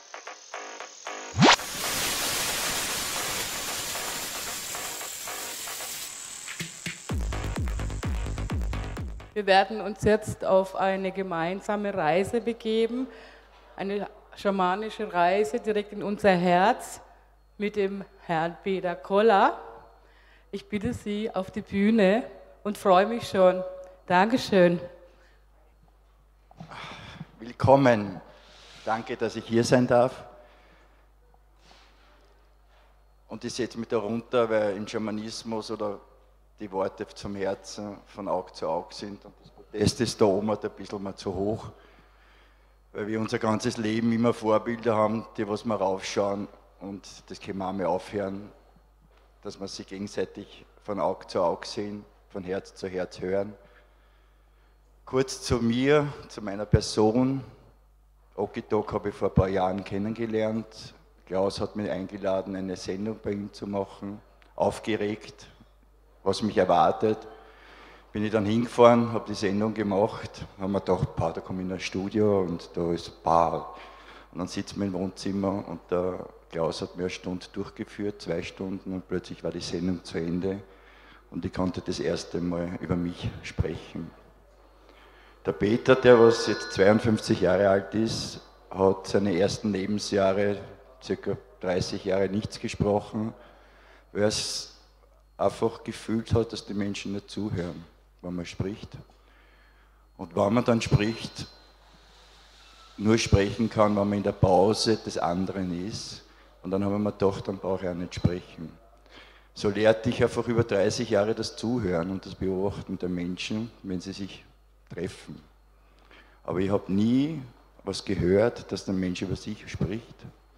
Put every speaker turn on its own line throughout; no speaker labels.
Wir werden uns jetzt auf eine gemeinsame Reise begeben, eine schamanische Reise direkt in unser Herz mit dem Herrn Peter Koller. Ich bitte Sie auf die Bühne und freue mich schon. Dankeschön.
Willkommen. Danke, dass ich hier sein darf. Und ich setze mich da runter, weil im Schamanismus oder die Worte zum Herzen von Auge zu Auge sind. Und das Protest ist da oben ein bisschen mal zu hoch, weil wir unser ganzes Leben immer Vorbilder haben, die was wir raufschauen. Und das können wir auch mal aufhören, dass wir sie gegenseitig von Auge zu Auge sehen, von Herz zu Herz hören. Kurz zu mir, zu meiner Person. Okitok habe ich vor ein paar Jahren kennengelernt. Klaus hat mich eingeladen, eine Sendung bei ihm zu machen. Aufgeregt, was mich erwartet. Bin ich dann hingefahren, habe die Sendung gemacht, habe mir gedacht, da komme ich in ein Studio und da ist und dann sitzen wir im Wohnzimmer und der Klaus hat mir eine Stunde durchgeführt, 2 Stunden, und plötzlich war die Sendung zu Ende und ich konnte das erste Mal über mich sprechen. Der Peter, der was jetzt 52 Jahre alt ist, hat seine ersten Lebensjahre, ca. 30 Jahre, nichts gesprochen, weil er es einfach gefühlt hat, dass die Menschen nicht zuhören, wenn man spricht. Und wenn man dann spricht, nur sprechen kann, wenn man in der Pause des anderen ist. Und dann habe ich mir gedacht, dann brauche ich auch nicht sprechen. So lehrte ich einfach über 30 Jahre das Zuhören und das Beobachten der Menschen, wenn sie sich treffen. Aber ich habe nie was gehört, dass der Mensch über sich spricht,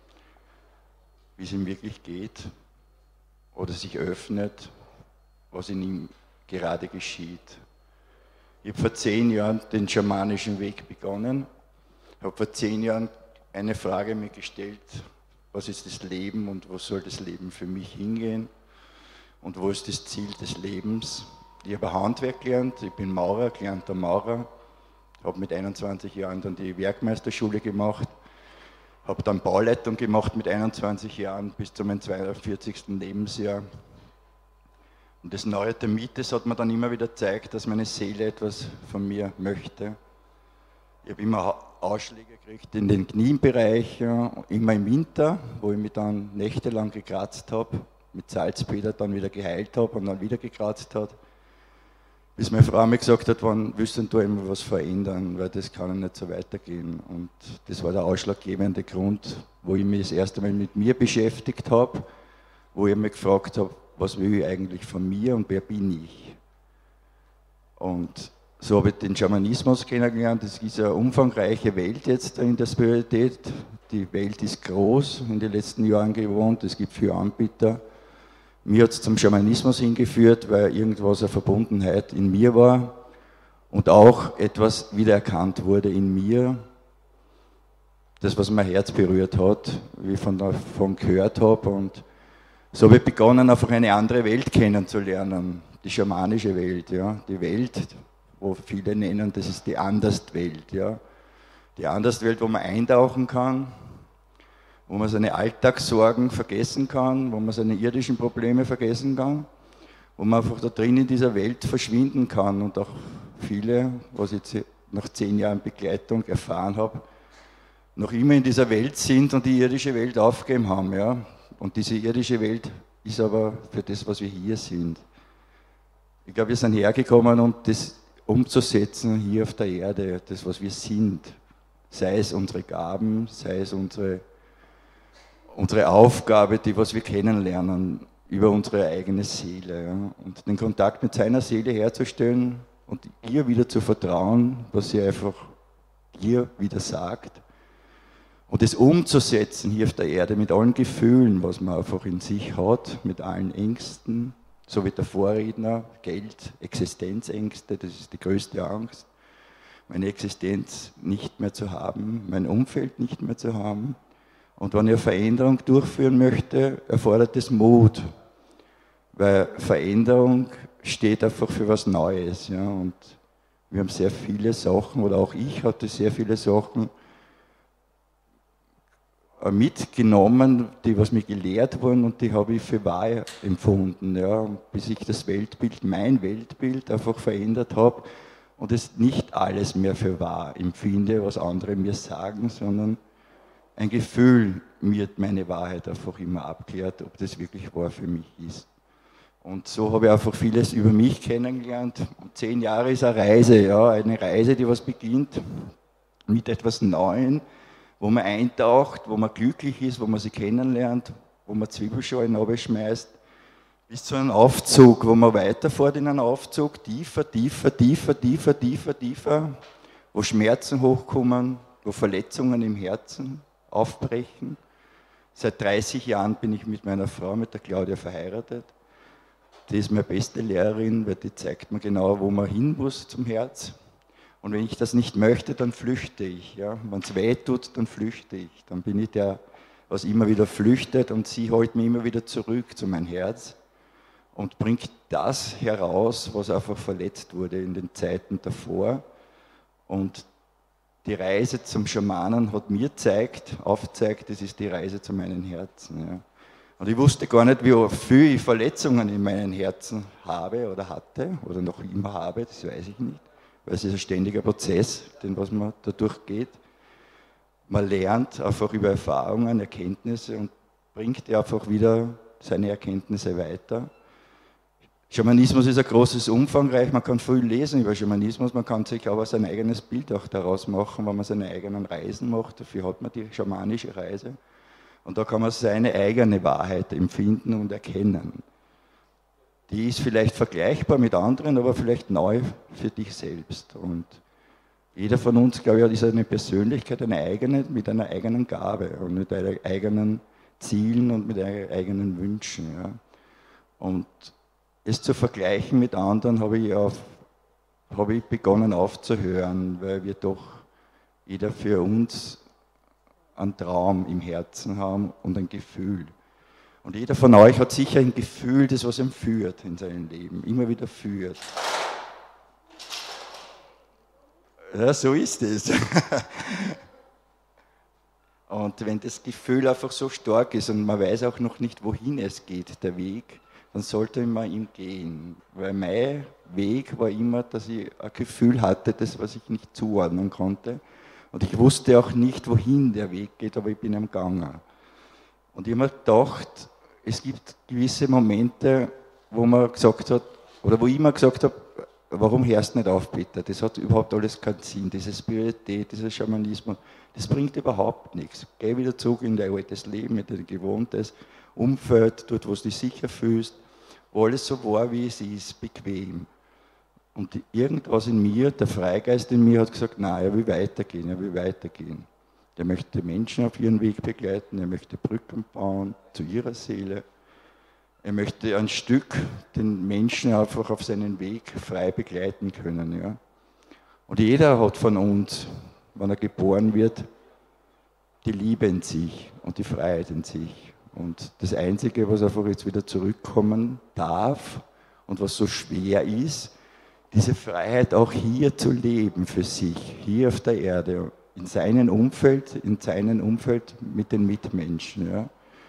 wie es ihm wirklich geht oder sich öffnet, was in ihm gerade geschieht. Ich habe vor 10 Jahren den schamanischen Weg begonnen, habe vor 10 Jahren eine Frage mir gestellt, was ist das Leben und wo soll das Leben für mich hingehen und wo ist das Ziel des Lebens. Ich habe Handwerk gelernt, ich bin Maurer, gelernter Maurer, habe mit 21 Jahren dann die Werkmeisterschule gemacht, habe dann Bauleitung gemacht mit 21 Jahren bis zu meinem 42. Lebensjahr. Und das Neue der Miete hat mir dann immer wieder gezeigt, dass meine Seele etwas von mir möchte. Ich habe immer Ausschläge gekriegt in den Knienbereich, immer im Winter, wo ich mich dann nächtelang gekratzt habe, mit Salzbäder dann wieder geheilt habe und dann wieder gekratzt hat. Bis meine Frau mir gesagt hat, wann willst du immer was verändern, weil das kann ja nicht so weitergehen. Und das war der ausschlaggebende Grund, wo ich mich das erste Mal mit mir beschäftigt habe, wo ich mich gefragt habe, was will ich eigentlich von mir und wer bin ich? Und so habe ich den Schamanismus kennengelernt. Das ist eine umfangreiche Welt jetzt in der Spiritualität. Die Welt ist groß, in den letzten Jahren gewohnt. Es gibt viele Anbieter. Mir hat es zum Schamanismus hingeführt, weil irgendwas eine Verbundenheit in mir war und auch etwas wiedererkannt wurde in mir. Das, was mein Herz berührt hat, wie ich davon gehört habe. Und so habe ich begonnen, einfach eine andere Welt kennenzulernen. Die schamanische Welt, ja. Die Welt, wo viele nennen, das ist die Anderswelt, ja. Die Anderswelt, wo man eintauchen kann, wo man seine Alltagssorgen vergessen kann, wo man seine irdischen Probleme vergessen kann, wo man einfach da drin in dieser Welt verschwinden kann und auch viele, was ich jetzt nach 10 Jahren Begleitung erfahren habe, noch immer in dieser Welt sind und die irdische Welt aufgegeben haben, ja. Und diese irdische Welt ist aber für das, was wir hier sind. Ich glaube, wir sind hergekommen, um das umzusetzen hier auf der Erde, das, was wir sind. Sei es unsere Gaben, sei es unsere Aufgabe, die was wir kennenlernen über unsere eigene Seele. Ja. Und den Kontakt mit seiner Seele herzustellen und ihr wieder zu vertrauen, was sie einfach ihr wieder sagt. Und es umzusetzen hier auf der Erde mit allen Gefühlen, was man einfach in sich hat, mit allen Ängsten, so wie der Vorredner, Geld, Existenzängste, das ist die größte Angst, meine Existenz nicht mehr zu haben, mein Umfeld nicht mehr zu haben. Und wenn ich eine Veränderung durchführen möchte, erfordert es Mut, weil Veränderung steht einfach für was Neues. Ja? Und wir haben sehr viele Sachen, oder auch ich hatte sehr viele Sachen, mitgenommen, die was mir gelehrt wurden und die habe ich für wahr empfunden. Ja, bis ich das Weltbild, mein Weltbild einfach verändert habe und es nicht alles mehr für wahr empfinde, was andere mir sagen, sondern ein Gefühl mir meine Wahrheit einfach immer abklärt, ob das wirklich wahr für mich ist. Und so habe ich einfach vieles über mich kennengelernt. 10 Jahre ist eine Reise, ja, eine Reise, die was beginnt mit etwas Neuem, wo man eintaucht, wo man glücklich ist, wo man sie kennenlernt, wo man Zwiebelschalen runterschmeißt, bis zu einem Aufzug, wo man weiterfährt in einen Aufzug, tiefer, tiefer, tiefer, tiefer, tiefer, tiefer, wo Schmerzen hochkommen, wo Verletzungen im Herzen aufbrechen. Seit 30 Jahren bin ich mit meiner Frau, mit der Claudia, verheiratet. Die ist meine beste Lehrerin, weil die zeigt mir genau, wo man hin muss zum Herz. Und wenn ich das nicht möchte, dann flüchte ich. Ja? Wenn es weh tut, dann flüchte ich. Dann bin ich der, was immer wieder flüchtet und sie holt mich immer wieder zurück zu meinem Herz und bringt das heraus, was einfach verletzt wurde in den Zeiten davor. Und die Reise zum Schamanen hat mir aufgezeigt, das ist die Reise zu meinem Herzen. Ja? Und ich wusste gar nicht, wie viele Verletzungen in meinem Herzen habe oder hatte oder noch immer habe, das weiß ich nicht. Weil es ist ein ständiger Prozess, den was man da durchgeht. Man lernt einfach über Erfahrungen, Erkenntnisse und bringt einfach wieder seine Erkenntnisse weiter. Schamanismus ist ein großes Umfangreich, man kann viel lesen über Schamanismus, man kann sich aber sein eigenes Bild auch daraus machen, wenn man seine eigenen Reisen macht. Dafür hat man die schamanische Reise. Und da kann man seine eigene Wahrheit empfinden und erkennen. Die ist vielleicht vergleichbar mit anderen, aber vielleicht neu für dich selbst. Und jeder von uns, glaube ich, ist eine Persönlichkeit, eine eigene, mit einer eigenen Gabe und mit eigenen Zielen und mit eigenen Wünschen. Ja. Und es zu vergleichen mit anderen, habe ich begonnen aufzuhören, weil wir doch jeder für uns einen Traum im Herzen haben und ein Gefühl. Und jeder von euch hat sicher ein Gefühl, das was ihm führt in seinem Leben, immer wieder führt. Ja, so ist es. Und wenn das Gefühl einfach so stark ist und man weiß auch noch nicht, wohin es geht, der Weg, dann sollte man ihm gehen. Weil mein Weg war immer, dass ich ein Gefühl hatte, das, was ich nicht zuordnen konnte. Und ich wusste auch nicht, wohin der Weg geht, aber ich bin am Gange. Und ich habe mir gedacht, es gibt gewisse Momente, wo man gesagt hat, oder wo ich immer gesagt habe, warum hörst du nicht auf, Peter? Das hat überhaupt alles keinen Sinn. Diese Spiritualität, dieser Schamanismus, das bringt überhaupt nichts. Geh wieder zurück in dein altes Leben, in dein gewohntes Umfeld, dort, wo du dich sicher fühlst, wo alles so war, wie es ist, bequem. Und irgendwas in mir, der Freigeist in mir hat gesagt, nein, er will weitergehen, er will weitergehen. Er möchte Menschen auf ihren Weg begleiten, er möchte Brücken bauen zu ihrer Seele. Er möchte ein Stück den Menschen einfach auf seinen Weg frei begleiten können. Ja. Und jeder hat von uns, wenn er geboren wird, die Liebe in sich und die Freiheit in sich. Und das Einzige, was einfach jetzt wieder zurückkommen darf und was so schwer ist, diese Freiheit auch hier zu leben für sich, hier auf der Erde, in seinem Umfeld mit den Mitmenschen. Ja.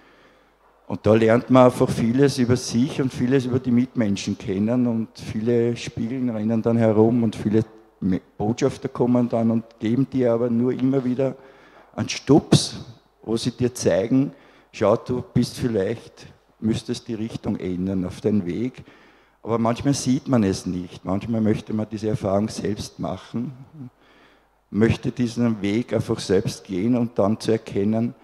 Und da lernt man einfach vieles über sich und vieles über die Mitmenschen kennen und viele Spiegeln rennen dann herum und viele Botschafter kommen dann und geben dir aber nur immer wieder einen Stups, wo sie dir zeigen, schau, du bist vielleicht, müsstest die Richtung ändern auf deinen Weg, aber manchmal sieht man es nicht, manchmal möchte man diese Erfahrung selbst machen, möchte diesen Weg einfach selbst gehen und dann zu erkennen,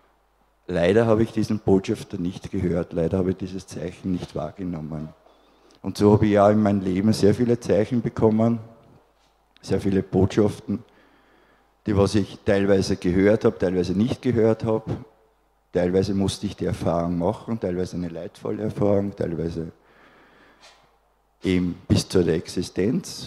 leider habe ich diesen Botschafter nicht gehört, leider habe ich dieses Zeichen nicht wahrgenommen. Und so habe ich ja in meinem Leben sehr viele Zeichen bekommen, sehr viele Botschaften, die was ich teilweise gehört habe, teilweise nicht gehört habe. Teilweise musste ich die Erfahrung machen, teilweise eine leidvolle Erfahrung, teilweise eben bis zur Existenz,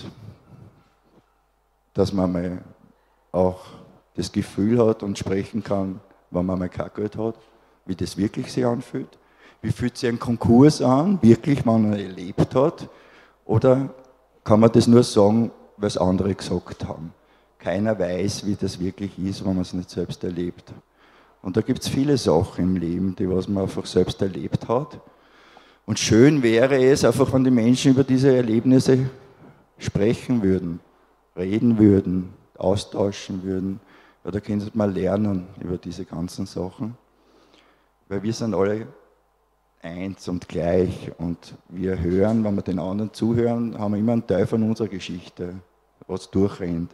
dass man mal auch das Gefühl hat und sprechen kann, wenn man mal kein Geld hat, wie das wirklich sich anfühlt. Wie fühlt sich ein Konkurs an, wirklich, wenn man erlebt hat? Oder kann man das nur sagen, weil es andere gesagt haben? Keiner weiß, wie das wirklich ist, wenn man es nicht selbst erlebt. Und da gibt es viele Sachen im Leben, die was man einfach selbst erlebt hat. Und schön wäre es einfach, wenn die Menschen über diese Erlebnisse sprechen würden, reden würden, austauschen würden. Weil da können sie mal lernen über diese ganzen Sachen. Weil wir sind alle eins und gleich. Und wir hören, wenn wir den anderen zuhören, haben wir immer einen Teil von unserer Geschichte, was durchrennt.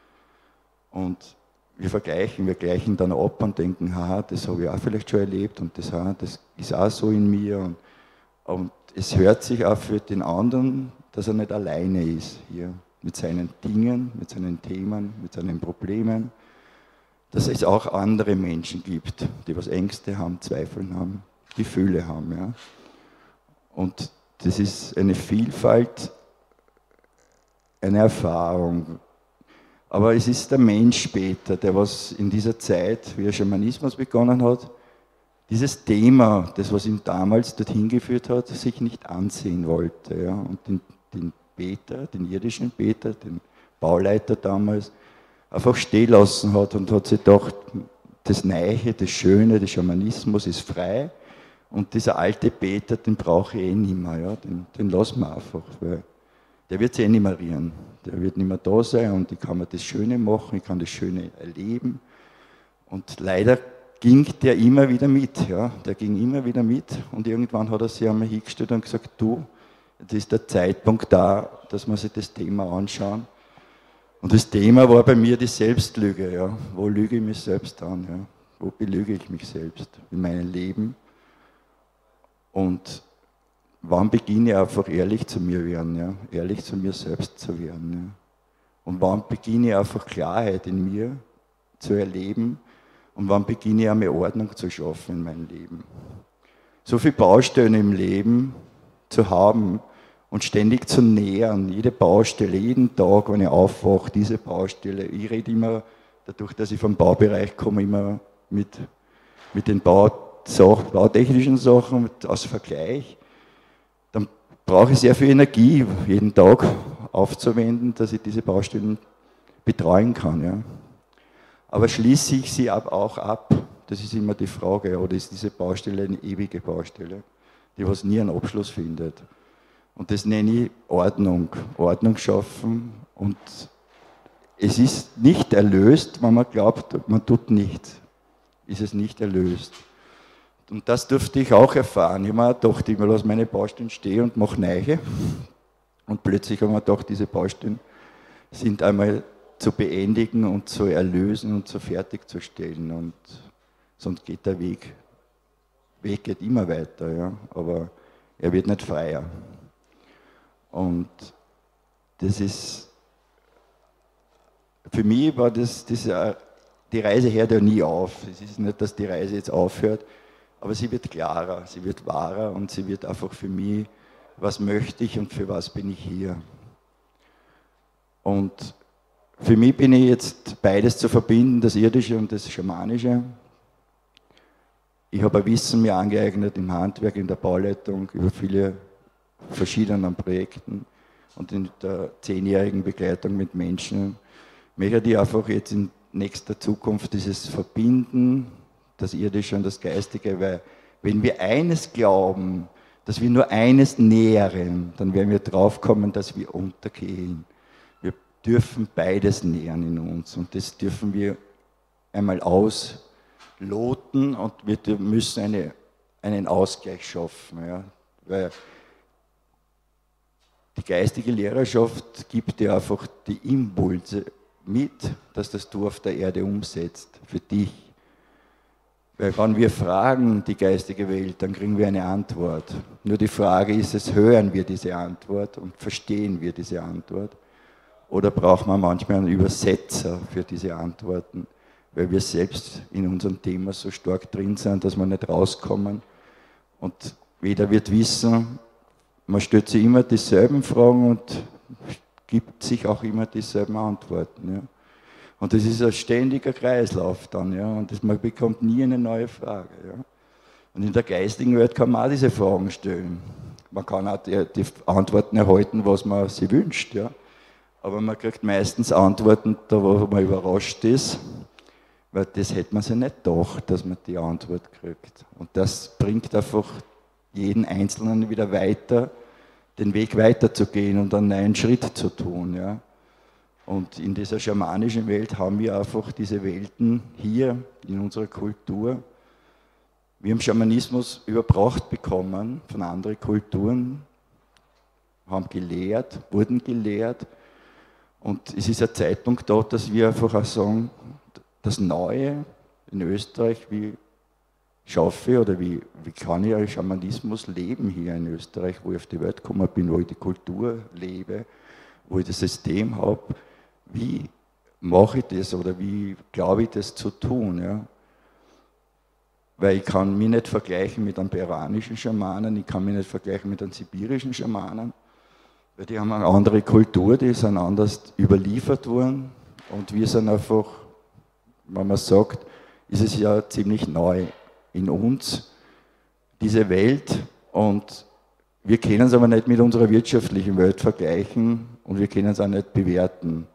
Und wir gleichen dann ab und denken, das habe ich auch vielleicht schon erlebt und das ist auch so in mir. Und es hört sich auch für den anderen, dass er nicht alleine ist hier mit seinen Dingen, mit seinen Themen, mit seinen Problemen. Dass es auch andere Menschen gibt, die was Ängste haben, Zweifel haben, Gefühle haben. Ja. Und das ist eine Vielfalt, eine Erfahrung. Aber es ist der Mensch später, der was in dieser Zeit, wie er Schamanismus begonnen hat, dieses Thema, das was ihn damals dorthin geführt hat, sich nicht ansehen wollte. Ja. Und den Peter, den irdischen Peter, den Bauleiter damals, einfach stehen lassen hat und hat sich gedacht, das Neue, das Schöne, der Schamanismus ist frei und dieser alte Peter, den brauche ich nicht mehr. Ja. Den lassen wir einfach, weil der wird sich nicht mehr rühren. Der wird nicht mehr da sein und ich kann mir das Schöne machen, ich kann das Schöne erleben. Und leider ging der immer wieder mit. Ja. Der ging immer wieder mit und irgendwann hat er sich einmal hingestellt und gesagt, du, jetzt ist der Zeitpunkt da, dass wir sich das Thema anschauen. Und das Thema war bei mir die Selbstlüge. Ja. Wo lüge ich mich selbst an? Ja. Wo belüge ich mich selbst in meinem Leben? Und wann beginne ich einfach ehrlich zu mir werden, ja? Ehrlich zu mir selbst zu werden? Ja? Und wann beginne ich einfach Klarheit in mir zu erleben? Und wann beginne ich einmal Ordnung zu schaffen in meinem Leben? So viele Baustellen im Leben zu haben und ständig zu nähern, jede Baustelle, jeden Tag, wenn ich aufwache, diese Baustelle. Ich rede immer, dadurch, dass ich vom Baubereich komme, immer mit den bautechnischen Sachen aus Vergleich. Dann brauche ich sehr viel Energie, jeden Tag aufzuwenden, dass ich diese Baustellen betreuen kann. Ja. Aber schließe ich sie auch ab? Das ist immer die Frage. Oder ist diese Baustelle eine ewige Baustelle, die was nie einen Abschluss findet? Und das nenne ich Ordnung. Ordnung schaffen. Und es ist nicht erlöst, wenn man glaubt, man tut nichts. Ist es nicht erlöst. Und das durfte ich auch erfahren. Ich habe mir gedacht, ich lasse meine Baustellen stehen und mache neue. Und plötzlich habe ich mir gedacht, diese Baustellen sind einmal zu beendigen und zu erlösen und zu fertigzustellen. Und sonst geht der Weg geht immer weiter, ja. Aber er wird nicht freier. Und das ist, für mich war die Reise hört ja nie auf. Es ist nicht, dass die Reise jetzt aufhört, aber sie wird klarer, sie wird wahrer und sie wird einfach für mich, was möchte ich und für was bin ich hier. Und für mich bin ich jetzt beides zu verbinden, das Irdische und das Schamanische. Ich habe ein Wissen mir angeeignet im Handwerk, in der Bauleitung, über viele verschiedene Projekten und in der 10-jährigen Begleitung mit Menschen. Möchte ich einfach jetzt in nächster Zukunft dieses Verbinden, das Irdische und das Geistige, weil wenn wir eines glauben, dass wir nur eines nähren, dann werden wir draufkommen, dass wir untergehen. Wir dürfen beides nähren in uns und das dürfen wir einmal ausloten und wir müssen einen Ausgleich schaffen. Ja, weil die geistige Lehrerschaft gibt dir einfach die Impulse mit, dass das du auf der Erde umsetzt, für dich. Weil wenn wir fragen, die geistige Welt, dann kriegen wir eine Antwort. Nur die Frage ist es, hören wir diese Antwort und verstehen wir diese Antwort? Oder braucht man manchmal einen Übersetzer für diese Antworten, weil wir selbst in unserem Thema so stark drin sind, dass wir nicht rauskommen. Und jeder wird wissen, man stellt sich immer dieselben Fragen und gibt sich auch immer dieselben Antworten. Ja. Und das ist ein ständiger Kreislauf dann, ja, und man bekommt nie eine neue Frage. Ja. Und in der geistigen Welt kann man auch diese Fragen stellen. Man kann auch die Antworten erhalten, was man sich wünscht. Ja. Aber man kriegt meistens Antworten, da wo man überrascht ist, Weil das hätte man sich nicht gedacht, dass man die Antwort kriegt. Und das bringt einfach jeden Einzelnen wieder weiter, den Weg weiterzugehen und einen neuen Schritt zu tun. Ja. Und in dieser schamanischen Welt haben wir einfach diese Welten hier in unserer Kultur. Wir haben Schamanismus überbracht bekommen von anderen Kulturen, haben gelehrt, wurden gelehrt. Und es ist ein Zeitpunkt da, dass wir einfach auch sagen, das Neue in Österreich, wie schaffe ich oder wie kann ich Schamanismus leben hier in Österreich, wo ich auf die Welt gekommen bin, wo ich die Kultur lebe, wo ich das System habe. Wie mache ich das oder wie glaube ich das zu tun? Ja? Weil ich kann mich nicht vergleichen mit einem peruanischen Schamanen, ich kann mich nicht vergleichen mit einem sibirischen Schamanen, weil die haben eine andere Kultur, die sind anders überliefert worden und wir sind einfach, wenn man sagt, ist es ja ziemlich neu in uns, diese Welt, und wir können es aber nicht mit unserer wirtschaftlichen Welt vergleichen und wir können es auch nicht bewerten.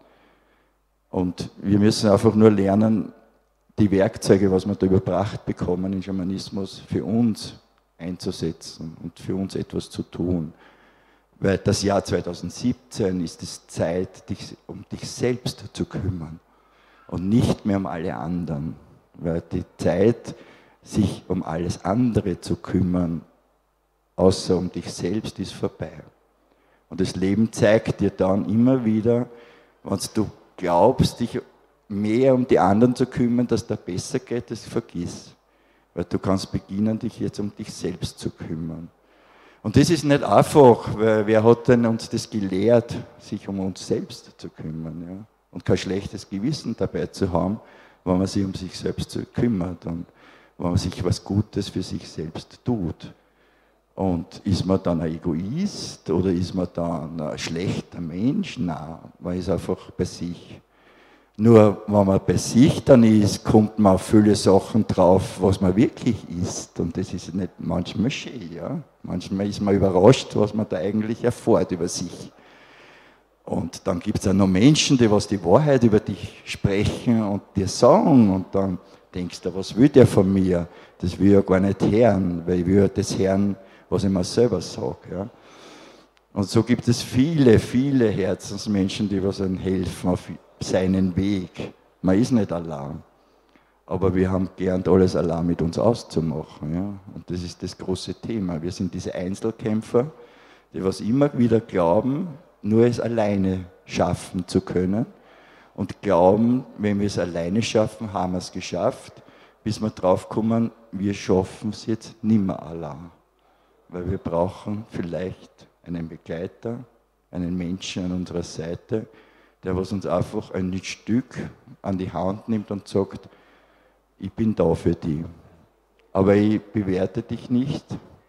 Und wir müssen einfach nur lernen, die Werkzeuge, was wir da überbracht bekommen im Schamanismus, für uns einzusetzen und für uns etwas zu tun. Weil das Jahr 2017 ist es Zeit, um dich selbst zu kümmern und nicht mehr um alle anderen. Weil die Zeit, sich um alles andere zu kümmern, außer um dich selbst, ist vorbei. Und das Leben zeigt dir dann immer wieder, wenn du glaubst, dich mehr um die anderen zu kümmern, dass da besser geht, das vergiss. Weil du kannst beginnen, dich jetzt um dich selbst zu kümmern. Und das ist nicht einfach, weil wer hat denn uns das gelehrt, sich um uns selbst zu kümmern? Ja? Und kein schlechtes Gewissen dabei zu haben, wenn man sich um sich selbst kümmert und wenn man sich was Gutes für sich selbst tut. Und ist man dann ein Egoist oder ist man dann ein schlechter Mensch? Nein, man ist einfach bei sich. Nur wenn man bei sich dann ist, kommt man auf viele Sachen drauf, was man wirklich ist. Und das ist nicht manchmal schön. Ja? Manchmal ist man überrascht, was man da eigentlich erfährt über sich. Und dann gibt es auch noch Menschen, die was die Wahrheit über dich sprechen und dir sagen. Und dann denkst du, was will der von mir? Das will ich ja gar nicht hören, weil ich will ja das hören, was ich mir selber sage. Ja? Und so gibt es viele, viele Herzensmenschen, die was einem helfen auf seinen Weg. Man ist nicht allein. Aber wir haben gelernt, alles allein mit uns auszumachen. Ja? Und das ist das große Thema. Wir sind diese Einzelkämpfer, die was immer wieder glauben, nur es alleine schaffen zu können. Und glauben, wenn wir es alleine schaffen, haben wir es geschafft, bis wir drauf kommen, wir schaffen es jetzt nicht mehr allein. Weil wir brauchen vielleicht einen Begleiter, einen Menschen an unserer Seite, der was uns einfach ein Stück an die Hand nimmt und sagt, ich bin da für dich. Aber ich bewerte dich nicht,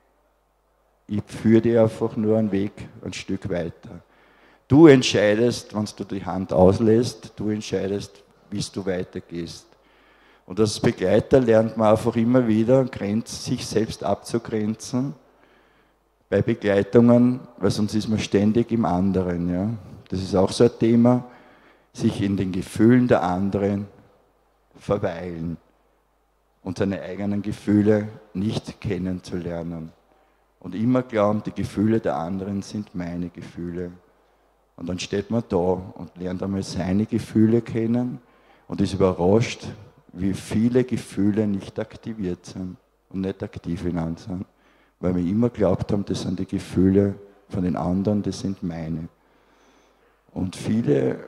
ich führe dich einfach nur einen Weg ein Stück weiter. Du entscheidest, wenn du die Hand auslässt, du entscheidest, wie du weitergehst. Und als Begleiter lernt man einfach immer wieder, sich selbst abzugrenzen bei Begleitungen, weil sonst ist man ständig im anderen. Ja? Das ist auch so ein Thema, sich in den Gefühlen der anderen verweilen und seine eigenen Gefühle nicht kennenzulernen. Und immer glauben, die Gefühle der anderen sind meine Gefühle. Und dann steht man da und lernt einmal seine Gefühle kennen und ist überrascht, wie viele Gefühle nicht aktiviert sind und nicht aktiv in uns sind. Weil wir immer glaubt haben, das sind die Gefühle von den anderen, das sind meine. Und viele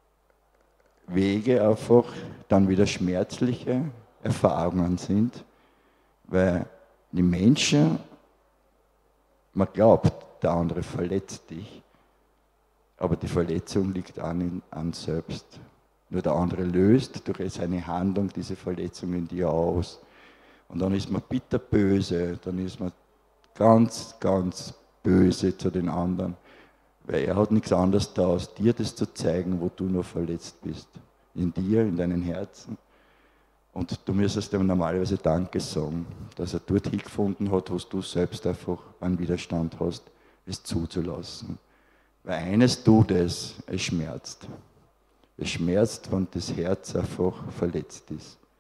Wege einfach dann wieder schmerzliche Erfahrungen sind, weil die Menschen, man glaubt, der andere verletzt dich, aber die Verletzung liegt an selbst. Nur der andere löst durch seine Handlung diese Verletzung in dir aus. Und dann ist man bitterböse, dann ist man ganz, ganz böse zu den anderen. Weil er hat nichts anderes da, als dir das zu zeigen, wo du noch verletzt bist. In dir, in deinem Herzen. Und du müsstest ihm normalerweise Danke sagen, dass er dort hingefunden hat, wo du selbst einfach einen Widerstand hast, es zuzulassen. Weil eines tut es schmerzt. Es schmerzt, wenn das Herz einfach verletzt ist.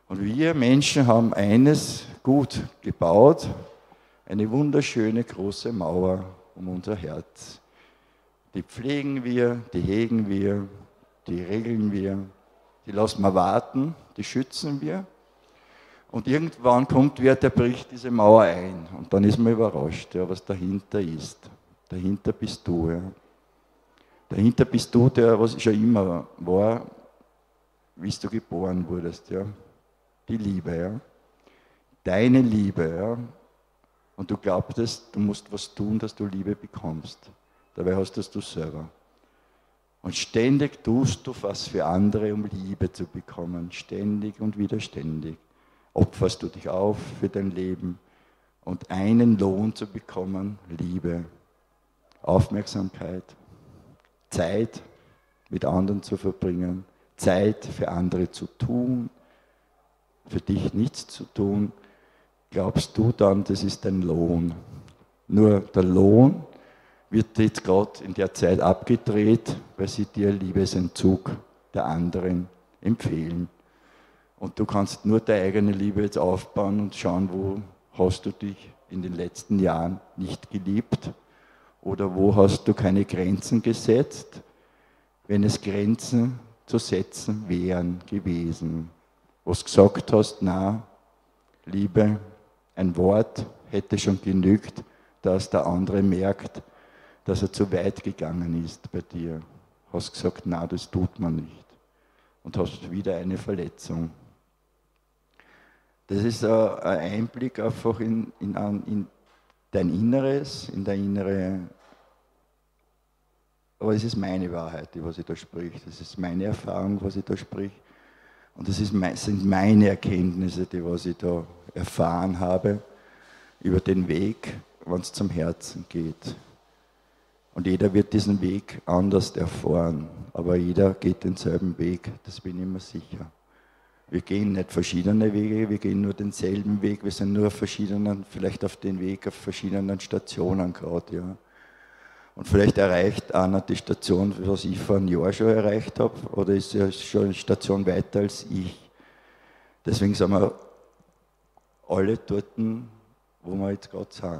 Und wir Menschen haben eines gut gebaut, eine wunderschöne große Mauer um unser Herz. Die pflegen wir, die hegen wir, die regeln wir, die lassen wir warten, die schützen wir. Und irgendwann kommt wer, der bricht diese Mauer ein. Und dann ist man überrascht, ja, was dahinter ist. Dahinter bist du. Ja. Dahinter bist du, der was schon immer war, wie du geboren wurdest. Ja. Die Liebe. Ja. Deine Liebe. Ja. Und du glaubtest, du musst was tun, dass du Liebe bekommst. Dabei hast das du selber. Und ständig tust du was für andere, um Liebe zu bekommen. Ständig und wieder ständig. Opferst du dich auf für dein Leben und einen Lohn zu bekommen, Liebe, Aufmerksamkeit, Zeit mit anderen zu verbringen, Zeit für andere zu tun, für dich nichts zu tun, glaubst du dann, das ist dein Lohn. Nur der Lohn wird jetzt gerade in der Zeit abgedreht, weil sie dir Liebesentzug der anderen empfehlen. Und du kannst nur deine eigene Liebe jetzt aufbauen und schauen, wo hast du dich in den letzten Jahren nicht geliebt oder wo hast du keine Grenzen gesetzt, wenn es Grenzen zu setzen wären gewesen. Wo du gesagt hast, na, Liebe, ein Wort hätte schon genügt, dass der andere merkt, dass er zu weit gegangen ist bei dir. Hast gesagt, na, das tut man nicht. Und hast wieder eine Verletzung. Das ist ein Einblick einfach in dein Inneres, in dein innere. Aber es ist meine Wahrheit, die was ich da spreche. Das ist meine Erfahrung, was ich da spreche. Und das sind meine Erkenntnisse, die was ich da erfahren habe über den Weg, wenn es zum Herzen geht. Und jeder wird diesen Weg anders erfahren, aber jeder geht denselben Weg, das bin ich mir sicher. Wir gehen nicht verschiedene Wege, wir gehen nur denselben Weg, wir sind nur auf verschiedenen, vielleicht auf den Weg auf verschiedenen Stationen gerade, ja. Und vielleicht erreicht einer die Station, was ich vor einem Jahr schon erreicht habe, oder ist er schon eine Station weiter als ich. Deswegen sind wir alle dort, wo wir jetzt gerade sind.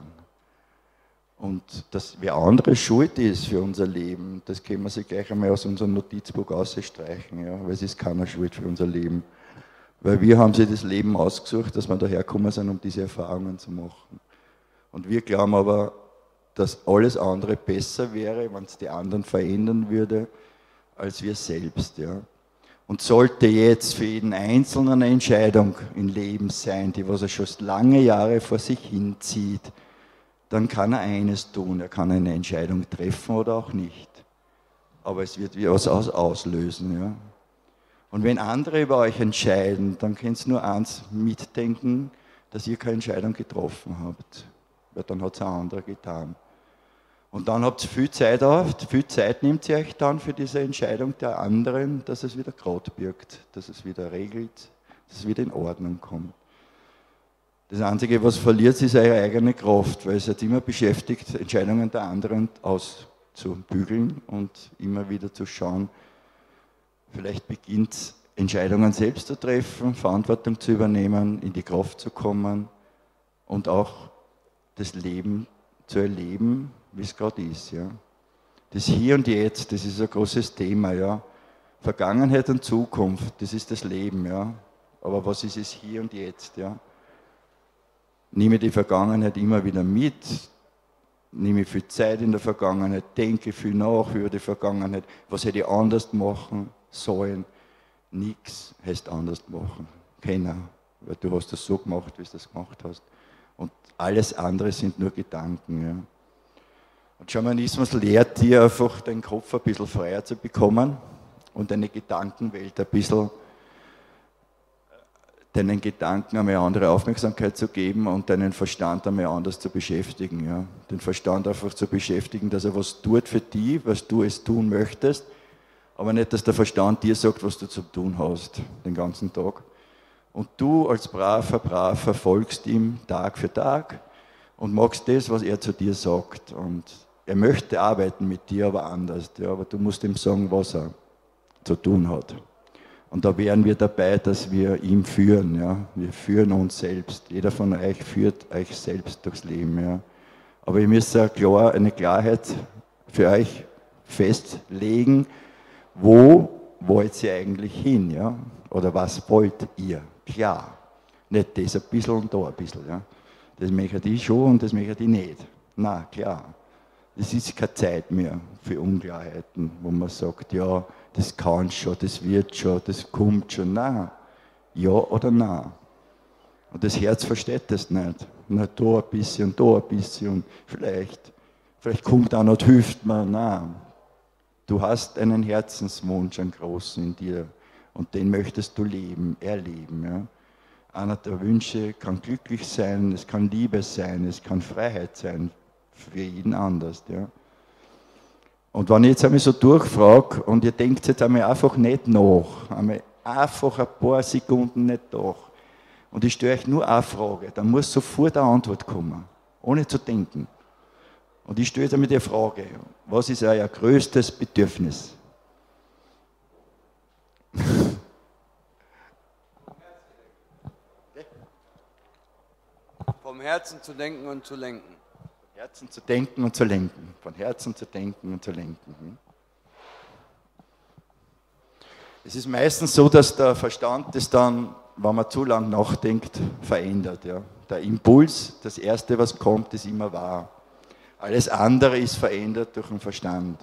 Und dass wer andere schuld ist für unser Leben, das können wir sich gleich einmal aus unserem Notizbuch ausstreichen, ja, weil es ist keiner schuld für unser Leben. Weil wir haben sich das Leben ausgesucht, dass wir daherkommen sind, um diese Erfahrungen zu machen. Und wir glauben aber, dass alles andere besser wäre, wenn es die anderen verändern würde, als wir selbst. Ja. Und sollte jetzt für jeden Einzelnen eine Entscheidung im Leben sein, die was er schon lange Jahre vor sich hinzieht, dann kann er eines tun, er kann eine Entscheidung treffen oder auch nicht. Aber es wird wie was auslösen. Ja. Und wenn andere über euch entscheiden, dann könnt ihr nur eins mitdenken, dass ihr keine Entscheidung getroffen habt. Weil dann hat es ein anderer getan. Und dann habt ihr viel Zeit viel Zeit nimmt ihr euch dann für diese Entscheidung der anderen, dass es wieder gerade birgt, dass es wieder regelt, dass es wieder in Ordnung kommt. Das Einzige, was verliert, ist eure eigene Kraft, weil ihr seid immer beschäftigt, Entscheidungen der anderen auszubügeln und immer wieder zu schauen, vielleicht beginnt Entscheidungen selbst zu treffen, Verantwortung zu übernehmen, in die Kraft zu kommen und auch das Leben zu erleben, wie es gerade ist. Ja. Das Hier und Jetzt, das ist ein großes Thema. Ja. Vergangenheit und Zukunft, das ist das Leben. Ja. Aber was ist es Hier und Jetzt? Ja. Nehme die Vergangenheit immer wieder mit, nehme viel Zeit in der Vergangenheit, denke viel nach über die Vergangenheit, was hätte ich anders machen sollen. Nichts hättest anders machen. Keiner, weil du hast das so gemacht, wie du das gemacht hast. Und alles andere sind nur Gedanken. Ja. Und Schamanismus lehrt dir einfach, deinen Kopf ein bisschen freier zu bekommen und deine Gedankenwelt ein bisschen, deinen Gedanken einmal andere Aufmerksamkeit zu geben und deinen Verstand einmal anders zu beschäftigen. Ja. Den Verstand einfach zu beschäftigen, dass er was tut für dich, was du es tun möchtest, aber nicht, dass der Verstand dir sagt, was du zu tun hast, den ganzen Tag. Und du als Braver folgst ihm Tag für Tag und machst das, was er zu dir sagt. Und er möchte arbeiten mit dir, aber anders. Ja, aber du musst ihm sagen, was er zu tun hat. Und da wären wir dabei, dass wir ihm führen. Ja? Wir führen uns selbst. Jeder von euch führt euch selbst durchs Leben. Ja? Aber ihr müsst eine Klarheit für euch festlegen, wo wollt ihr eigentlich hin? Ja? Oder was wollt ihr? Klar. Nicht das ein bisschen und da ein bisschen. Ja? Das möchte ich schon und das möchte ich nicht. Na klar. Es ist keine Zeit mehr für Unklarheiten, wo man sagt, ja, das kann schon, das wird schon, das kommt schon. Nein. Ja oder nein. Und das Herz versteht das nicht. Na, da ein bisschen und da ein bisschen und vielleicht kommt auch noch, hilft mir. Nein. Du hast einen Herzenswunsch, einen großen in dir und den möchtest du erleben. Ja? Einer der Wünsche kann glücklich sein, es kann Liebe sein, es kann Freiheit sein, für jeden anders. Ja? Und wenn ich jetzt einmal so durchfrage und ihr denkt jetzt einmal einfach nicht nach, einfach ein paar Sekunden nicht nach und ich stelle euch nur eine Frage, dann muss sofort eine Antwort kommen, ohne zu denken. Und ich stelle jetzt einmal die Frage, was ist euer größtes Bedürfnis?
Vom Herzen zu denken und zu lenken.
Von Herzen zu denken und zu lenken. Von Herzen zu denken und zu lenken. Es ist meistens so, dass der Verstand das dann, wenn man zu lang nachdenkt, verändert. Ja. Der Impuls, das Erste, was kommt, ist immer wahr. Alles andere ist verändert durch den Verstand.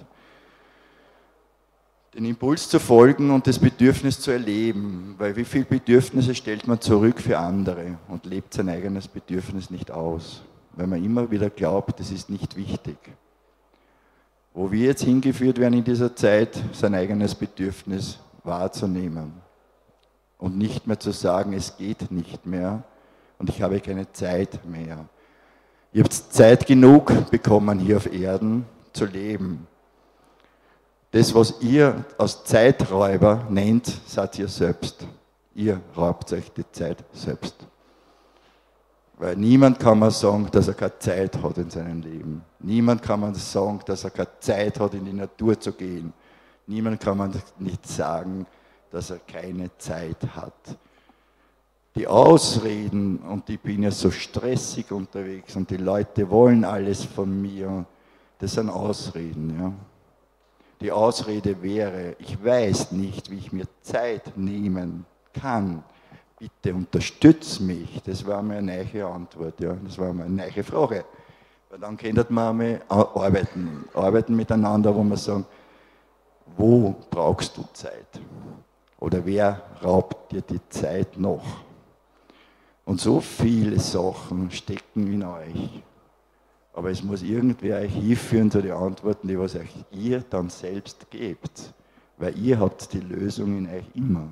Den Impuls zu folgen und das Bedürfnis zu erleben, weil wie viele Bedürfnisse stellt man zurück für andere und lebt sein eigenes Bedürfnis nicht aus, weil man immer wieder glaubt, das ist nicht wichtig. Wo wir jetzt hingeführt werden in dieser Zeit, sein eigenes Bedürfnis wahrzunehmen und nicht mehr zu sagen, es geht nicht mehr und ich habe keine Zeit mehr. Ihr habt Zeit genug bekommen, hier auf Erden zu leben. Das, was ihr als Zeiträuber nennt, seid ihr selbst. Ihr raubt euch die Zeit selbst. Weil niemand kann man sagen, dass er keine Zeit hat in seinem Leben. Niemand kann man sagen, dass er keine Zeit hat, in die Natur zu gehen. Niemand kann man nicht sagen, dass er keine Zeit hat. Die Ausreden, und ich bin ja so stressig unterwegs und die Leute wollen alles von mir, das sind Ausreden. Ja. Die Ausrede wäre, ich weiß nicht, wie ich mir Zeit nehmen kann. Bitte unterstütz mich. Das war meine neue Antwort, ja. Das war meine neue Frage. Weil dann könnte man einmal arbeiten miteinander, wo man sagen, wo brauchst du Zeit? Oder wer raubt dir die Zeit noch? Und so viele Sachen stecken in euch. Aber es muss irgendwer euch hinführen zu den Antworten, die was euch ihr dann selbst gebt. Weil ihr habt die Lösung in euch immer.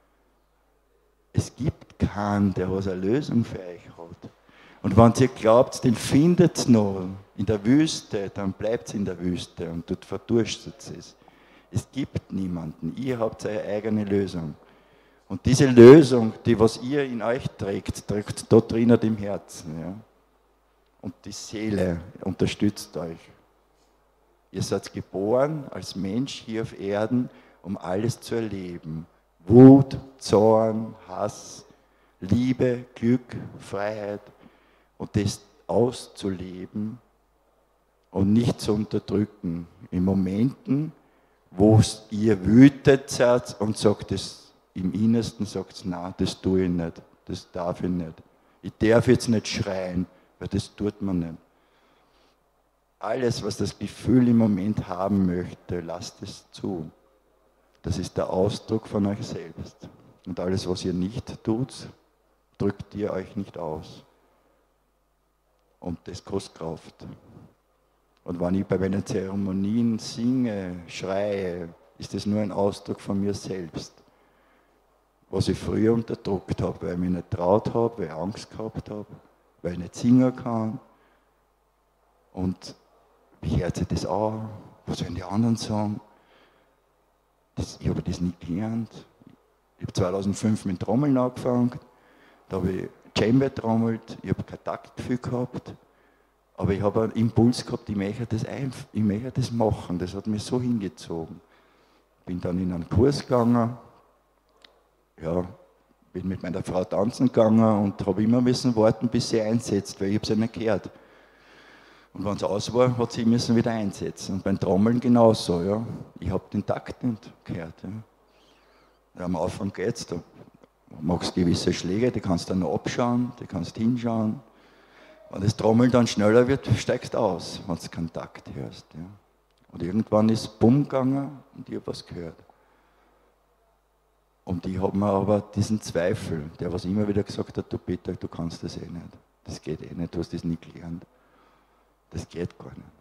Es gibt keinen, der was eine Lösung für euch hat. Und wenn ihr glaubt, den findet es noch in der Wüste, dann bleibt es in der Wüste und dort verdurstet es. Es gibt niemanden. Ihr habt eure eigene Lösung. Und diese Lösung, die was ihr in euch trägt dort drinnen im Herzen. Ja? Und die Seele unterstützt euch. Ihr seid geboren als Mensch hier auf Erden, um alles zu erleben. Wut, Zorn, Hass, Liebe, Glück, Freiheit und das auszuleben und nicht zu unterdrücken. In Momenten, wo ihr wütet seid und sagt es im Innersten, sagt nein, das tue ich nicht, das darf ich nicht. Ich darf jetzt nicht schreien, weil das tut man nicht. Alles, was das Gefühl im Moment haben möchte, lasst es zu. Das ist der Ausdruck von euch selbst. Und alles, was ihr nicht tut, drückt ihr euch nicht aus. Und das kostet Kraft. Und wenn ich bei meinen Zeremonien singe, schreie, ist das nur ein Ausdruck von mir selbst. Was ich früher unterdrückt habe, weil ich mich nicht traut habe, weil ich Angst gehabt habe, weil ich nicht singen kann. Und wie hört sich das an? Was werden die anderen sagen? Ich habe das nicht gelernt. Ich habe 2005 mit Trommeln angefangen. Da habe ich Djembe getrommelt. Ich habe kein Taktgefühl gehabt. Aber ich habe einen Impuls gehabt, ich möchte das machen. Das hat mich so hingezogen. Bin dann in einen Kurs gegangen ja, bin mit meiner Frau tanzen gegangen und habe immer müssen warten, bis sie einsetzt, weil ich habe sie nicht gehört. Und wenn es aus war, hat sie müssen wieder einsetzen. Und beim Trommeln genauso. Ja. Ich habe den Takt nicht gehört. Ja. Ja, am Anfang geht es. Du machst gewisse Schläge, die kannst du dann abschauen, die kannst hinschauen. Wenn das Trommeln dann schneller wird, steigst du aus, wenn du keinen Takt hörst. Ja. Und irgendwann ist es bumm gegangen und ich habe was gehört. Und ich habe mir aber diesen Zweifel, der was immer wieder gesagt hat, du Peter, du kannst das eh nicht. Das geht eh nicht, du hast das nie gelernt. Das geht gar nicht.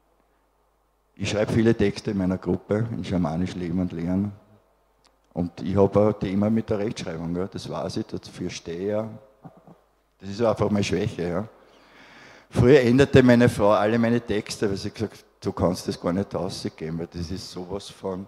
Ich schreibe viele Texte in meiner Gruppe, in Schamanisch Leben und Lernen. Und ich habe ein Thema mit der Rechtschreibung, ja. Das weiß ich, dafür stehe ich. Das ist einfach meine Schwäche. Ja. Früher änderte meine Frau alle meine Texte, weil sie gesagt hat, du kannst das gar nicht rausgeben, weil das ist sowas von.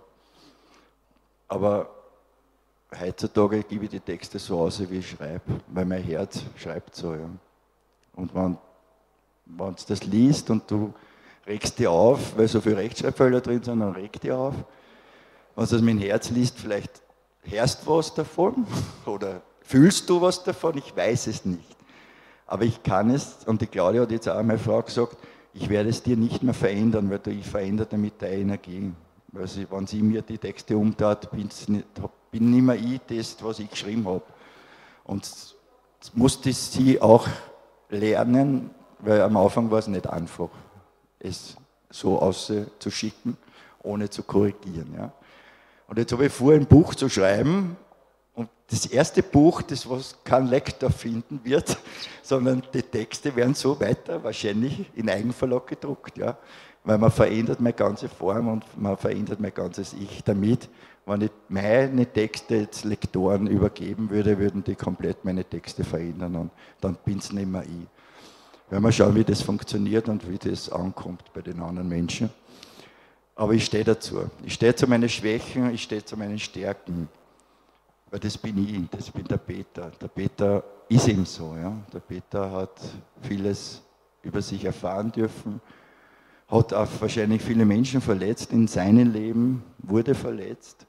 Aber heutzutage gebe ich die Texte so aus, wie ich schreibe, weil mein Herz schreibt so. Ja. Und wenn du das liest und du regst dich auf, weil so viele Rechtschreibfehler drin sind, dann reg dich auf. Wenn du das mit dem Herz liest, vielleicht hörst du was davon oder fühlst du was davon, ich weiß es nicht. Aber ich kann es, und die Claudia hat jetzt auch meine Frau gesagt, ich werde es dir nicht mehr verändern, weil ich verändere damit deine Energie. Weil wenn sie mir die Texte umtat, bin nicht mehr ich das, was ich geschrieben habe. Und musste sie auch lernen, weil am Anfang war es nicht einfach, es so auszuschicken, ohne zu korrigieren. Ja. Und jetzt habe ich vor, ein Buch zu schreiben. Und das erste Buch, das was kein Lektor finden wird, sondern die Texte werden so weiter wahrscheinlich in Eigenverlag gedruckt. Ja. Weil man verändert meine ganze Form und man verändert mein ganzes Ich damit. Wenn ich meine Texte jetzt Lektoren übergeben würde, würden die komplett meine Texte verändern und dann bin es nicht mehr ich. Werden wir schauen, wie das funktioniert und wie das ankommt bei den anderen Menschen. Aber ich stehe dazu. Ich stehe zu meinen Schwächen, ich stehe zu meinen Stärken. Weil das bin ich, das bin der Peter. Der Peter ist eben so. Ja? Der Peter hat vieles über sich erfahren dürfen, hat auch wahrscheinlich viele Menschen verletzt in seinem Leben, wurde verletzt,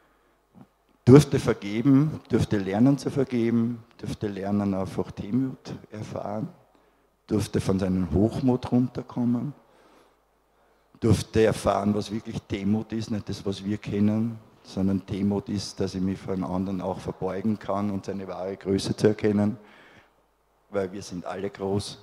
durfte vergeben, durfte lernen zu vergeben, durfte lernen einfach Demut erfahren, durfte von seinem Hochmut runterkommen, durfte erfahren, was wirklich Demut ist, nicht das, was wir kennen, sondern Demut ist, dass ich mich vor einem anderen auch verbeugen kann und seine wahre Größe zu erkennen, weil wir sind alle groß.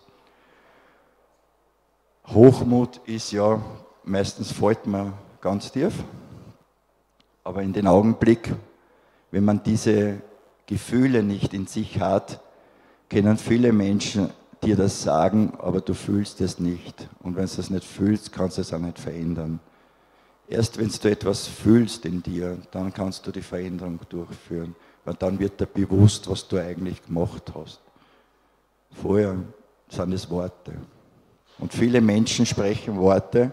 Hochmut ist ja, meistens fällt man ganz tief, aber in den Augenblick, wenn man diese Gefühle nicht in sich hat, können viele Menschen dir das sagen, aber du fühlst es nicht. Und wenn du das nicht fühlst, kannst du es auch nicht verändern. Erst wenn du etwas fühlst in dir, dann kannst du die Veränderung durchführen, weil dann wird dir bewusst, was du eigentlich gemacht hast. Vorher sind es Worte. Und viele Menschen sprechen Worte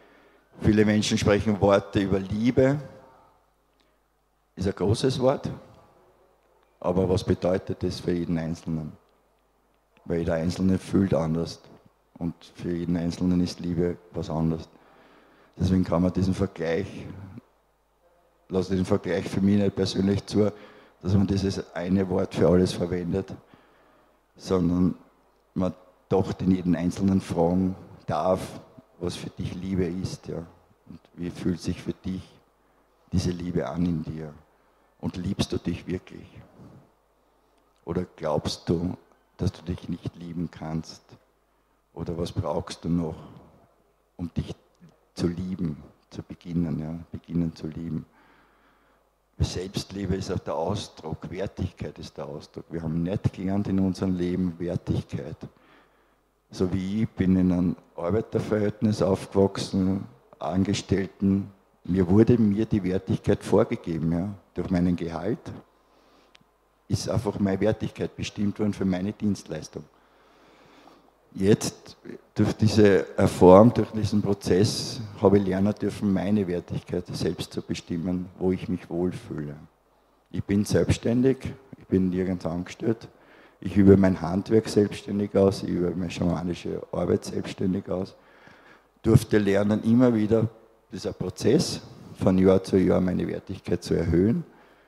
über Liebe. Ist ein großes Wort, aber was bedeutet das für jeden Einzelnen? Weil jeder Einzelne fühlt anders und für jeden Einzelnen ist Liebe was anderes. Deswegen kann man diesen Vergleich, lasse den Vergleich für mich nicht persönlich zu, dass man dieses eine Wort für alles verwendet, sondern man doch den jeden Einzelnen fragen darf, was für dich Liebe ist, ja. Und wie fühlt sich für dich diese Liebe an in dir? Und liebst du dich wirklich? Oder glaubst du, dass du dich nicht lieben kannst? Oder was brauchst du noch, um dich zu lieben, zu beginnen, ja, beginnen zu lieben? Selbstliebe ist auch der Ausdruck, Wertigkeit ist der Ausdruck. Wir haben nicht gelernt in unserem Leben Wertigkeit. So wie ich bin in einem Arbeiterverhältnis aufgewachsen, Angestellten, wurde mir die Wertigkeit vorgegeben, ja, durch meinen Gehalt. Ist einfach meine Wertigkeit bestimmt worden für meine Dienstleistung. Jetzt, durch diese Erfahrung, durch diesen Prozess, habe ich lernen dürfen, meine Wertigkeit selbst zu bestimmen, wo ich mich wohlfühle. Ich bin selbstständig, ich bin nirgends angestellt. Ich übe mein Handwerk selbstständig aus, ich übe meine schamanische Arbeit selbstständig aus. Durfte lernen, immer wieder dieser Prozess, von Jahr zu Jahr meine Wertigkeit zu erhöhen.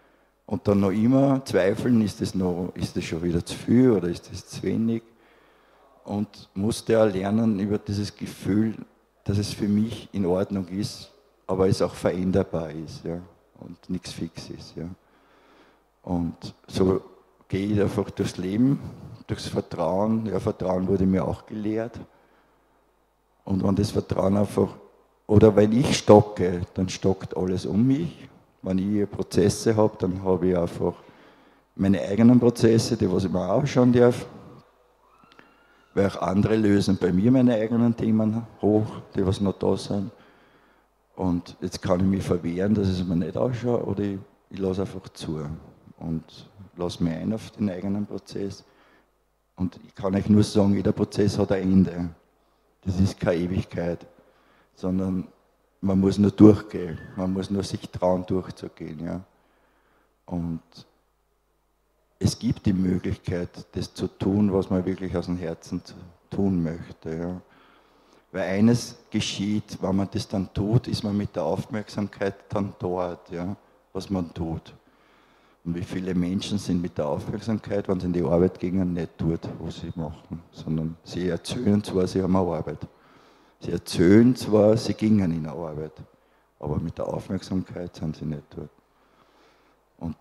Und dann noch immer zweifeln, ist das schon wieder zu viel oder ist das zu wenig? Und musste auch lernen über dieses Gefühl, dass es für mich in Ordnung ist, aber es auch veränderbar ist, ja, und nichts fix ist. Ja. Und so gehe ich einfach durchs Leben, durchs Vertrauen. Ja, Vertrauen wurde mir auch gelehrt. Und wenn das Vertrauen einfach, oder wenn ich stocke, dann stockt alles um mich. Wenn ich Prozesse habe, dann habe ich einfach meine eigenen Prozesse, die was ich mir auch anschauen darf. Weil auch andere lösen bei mir meine eigenen Themen hoch, die was noch da sind. Und jetzt kann ich mich verwehren, dass ich es mir nicht anschaue, oder ich lasse einfach zu und lasse mich ein auf den eigenen Prozess. Und ich kann euch nur sagen, jeder Prozess hat ein Ende. Das ist keine Ewigkeit, sondern man muss nur durchgehen. Man muss nur sich trauen, durchzugehen. Ja. Und es gibt die Möglichkeit, das zu tun, was man wirklich aus dem Herzen tun möchte. Ja. Weil eines geschieht, wenn man das dann tut, ist man mit der Aufmerksamkeit dann dort, ja, was man tut. Und wie viele Menschen sind mit der Aufmerksamkeit, wenn sie in die Arbeit gehen, nicht dort, was sie machen, sondern sie erzählen zwar, sie haben eine Arbeit. Sie erzählen zwar, sie gingen in die Arbeit, aber mit der Aufmerksamkeit sind sie nicht dort. Und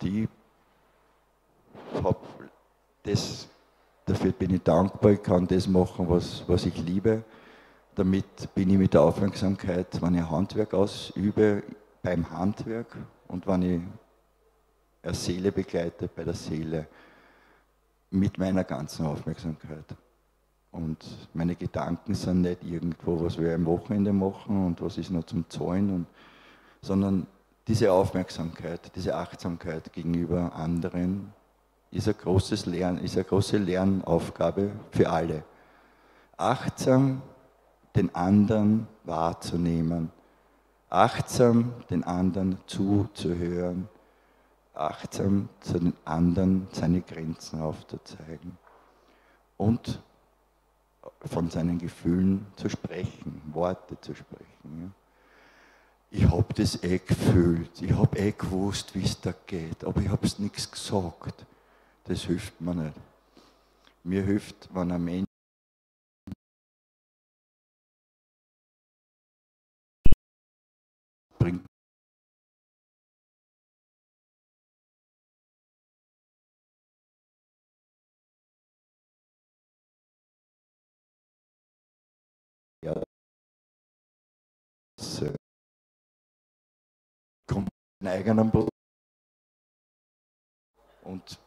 dafür bin ich dankbar, ich kann das machen, was ich liebe. Damit bin ich mit der Aufmerksamkeit, wenn ich Handwerk ausübe, beim Handwerk, und wenn ich eine Seele begleite, bei der Seele, mit meiner ganzen Aufmerksamkeit. Und meine Gedanken sind nicht irgendwo, was wir am Wochenende machen und was ist noch zum Zahlen, sondern diese Aufmerksamkeit, diese Achtsamkeit gegenüber anderen ist eine große Lernaufgabe für alle. Achtsam den anderen wahrzunehmen, achtsam den anderen zuzuhören, achtsam zu den anderen seine Grenzen aufzuzeigen und von seinen Gefühlen zu sprechen, Worte zu sprechen. Ja. Ich habe das gefühlt, ich habe gewusst, wie es da geht, aber ich habe es nichts gesagt. Das hilft mir nicht. Mir hilft, wenn ein Mensch bringt. Ja, das kommt in eigenen Prozess. Und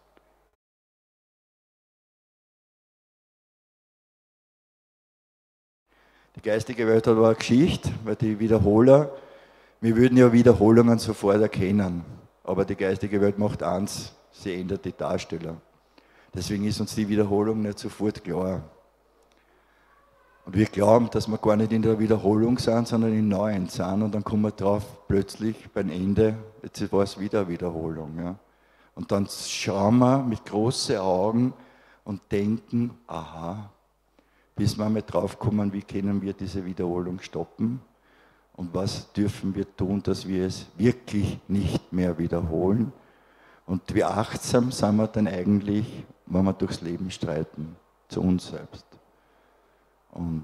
die geistige Welt hat eine Geschichte, weil die Wiederholer, wir würden ja Wiederholungen sofort erkennen, aber die geistige Welt macht eins, sie ändert die Darsteller. Deswegen ist uns die Wiederholung nicht sofort klar. Und wir glauben, dass wir gar nicht in der Wiederholung sind, sondern in Neuen sind, und dann kommen wir drauf, plötzlich beim Ende, jetzt war es wieder eine Wiederholung. Ja. Und dann schauen wir mit großen Augen und denken, aha, bis wir mal drauf kommen, wie können wir diese Wiederholung stoppen und was dürfen wir tun, dass wir es wirklich nicht mehr wiederholen. Und wie achtsam sind wir dann eigentlich, wenn wir durchs Leben streiten, zu uns selbst. Und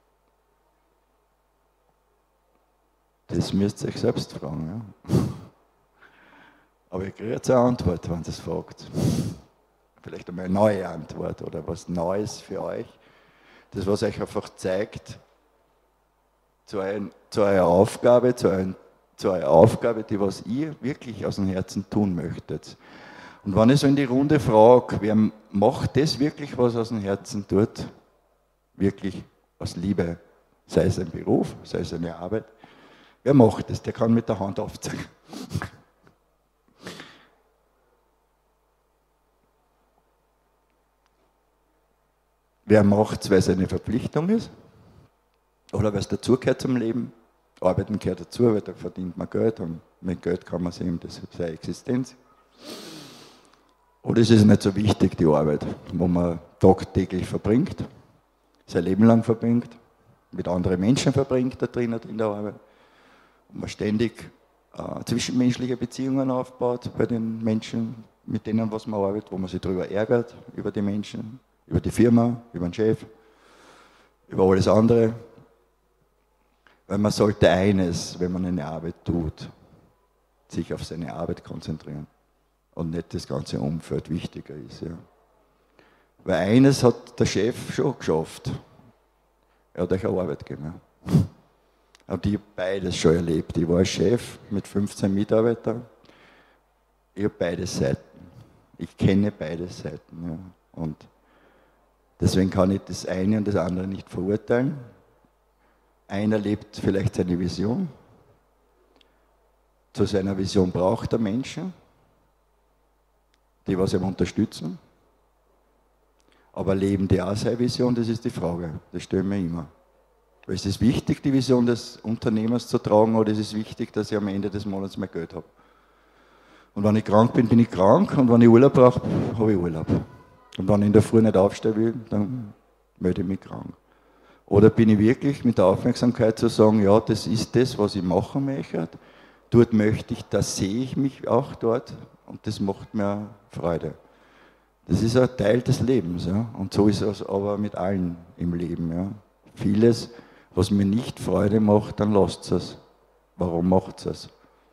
das müsst ihr euch selbst fragen. Ja. Aber ich kriege jetzt eine Antwort, wenn ihr es fragt. Vielleicht einmal eine neue Antwort oder was Neues für euch. Das, was euch einfach zeigt, zu eurer Aufgabe, die was ihr wirklich aus dem Herzen tun möchtet. Und wenn ich so in die Runde frage, wer macht das wirklich, was aus dem Herzen tut, wirklich aus Liebe, sei es ein Beruf, sei es eine Arbeit, wer macht das? Der kann mit der Hand aufzeigen. Wer macht es, weil es eine Verpflichtung ist? Oder weil es dazugehört zum Leben? Arbeiten gehört dazu, weil da verdient man Geld und mit Geld kann man sehen, das ist seine Existenz. Oder ist es nicht so wichtig, die Arbeit, wo man tagtäglich verbringt, sein Leben lang verbringt, mit anderen Menschen verbringt da drinnen in der Arbeit, und man ständig zwischenmenschliche Beziehungen aufbaut bei den Menschen, mit denen was man arbeitet, wo man sich darüber ärgert, über die Menschen, über die Firma, über den Chef, über alles andere. Weil man sollte eines, wenn man eine Arbeit tut, sich auf seine Arbeit konzentrieren und nicht das ganze Umfeld wichtiger ist. Ja. Weil eines hat der Chef schon geschafft. Er hat euch eine Arbeit gegeben. Ja. Und ich habe beides schon erlebt. Ich war Chef mit 15 Mitarbeitern. Ich habe beide Seiten. Ich kenne beide Seiten. Ja. Und deswegen kann ich das eine und das andere nicht verurteilen. Einer lebt vielleicht seine Vision. Zu seiner Vision braucht er Menschen, die was ihm unterstützen. Aber leben die auch seine Vision, das ist die Frage. Das stellen wir immer. Ist es wichtig, die Vision des Unternehmers zu tragen, oder ist es wichtig, dass ich am Ende des Monats mehr Geld habe? Und wenn ich krank bin, bin ich krank, und wenn ich Urlaub brauche, habe ich Urlaub. Und wenn ich in der Früh nicht aufstehen will, dann melde ich mich krank. Oder bin ich wirklich mit der Aufmerksamkeit zu sagen, ja, das ist das, was ich machen möchte, dort möchte ich, da sehe ich mich auch dort, und das macht mir Freude. Das ist ein Teil des Lebens, ja? Und so ist es aber mit allen im Leben. Ja? Vieles, was mir nicht Freude macht, dann lasst es. Warum macht es?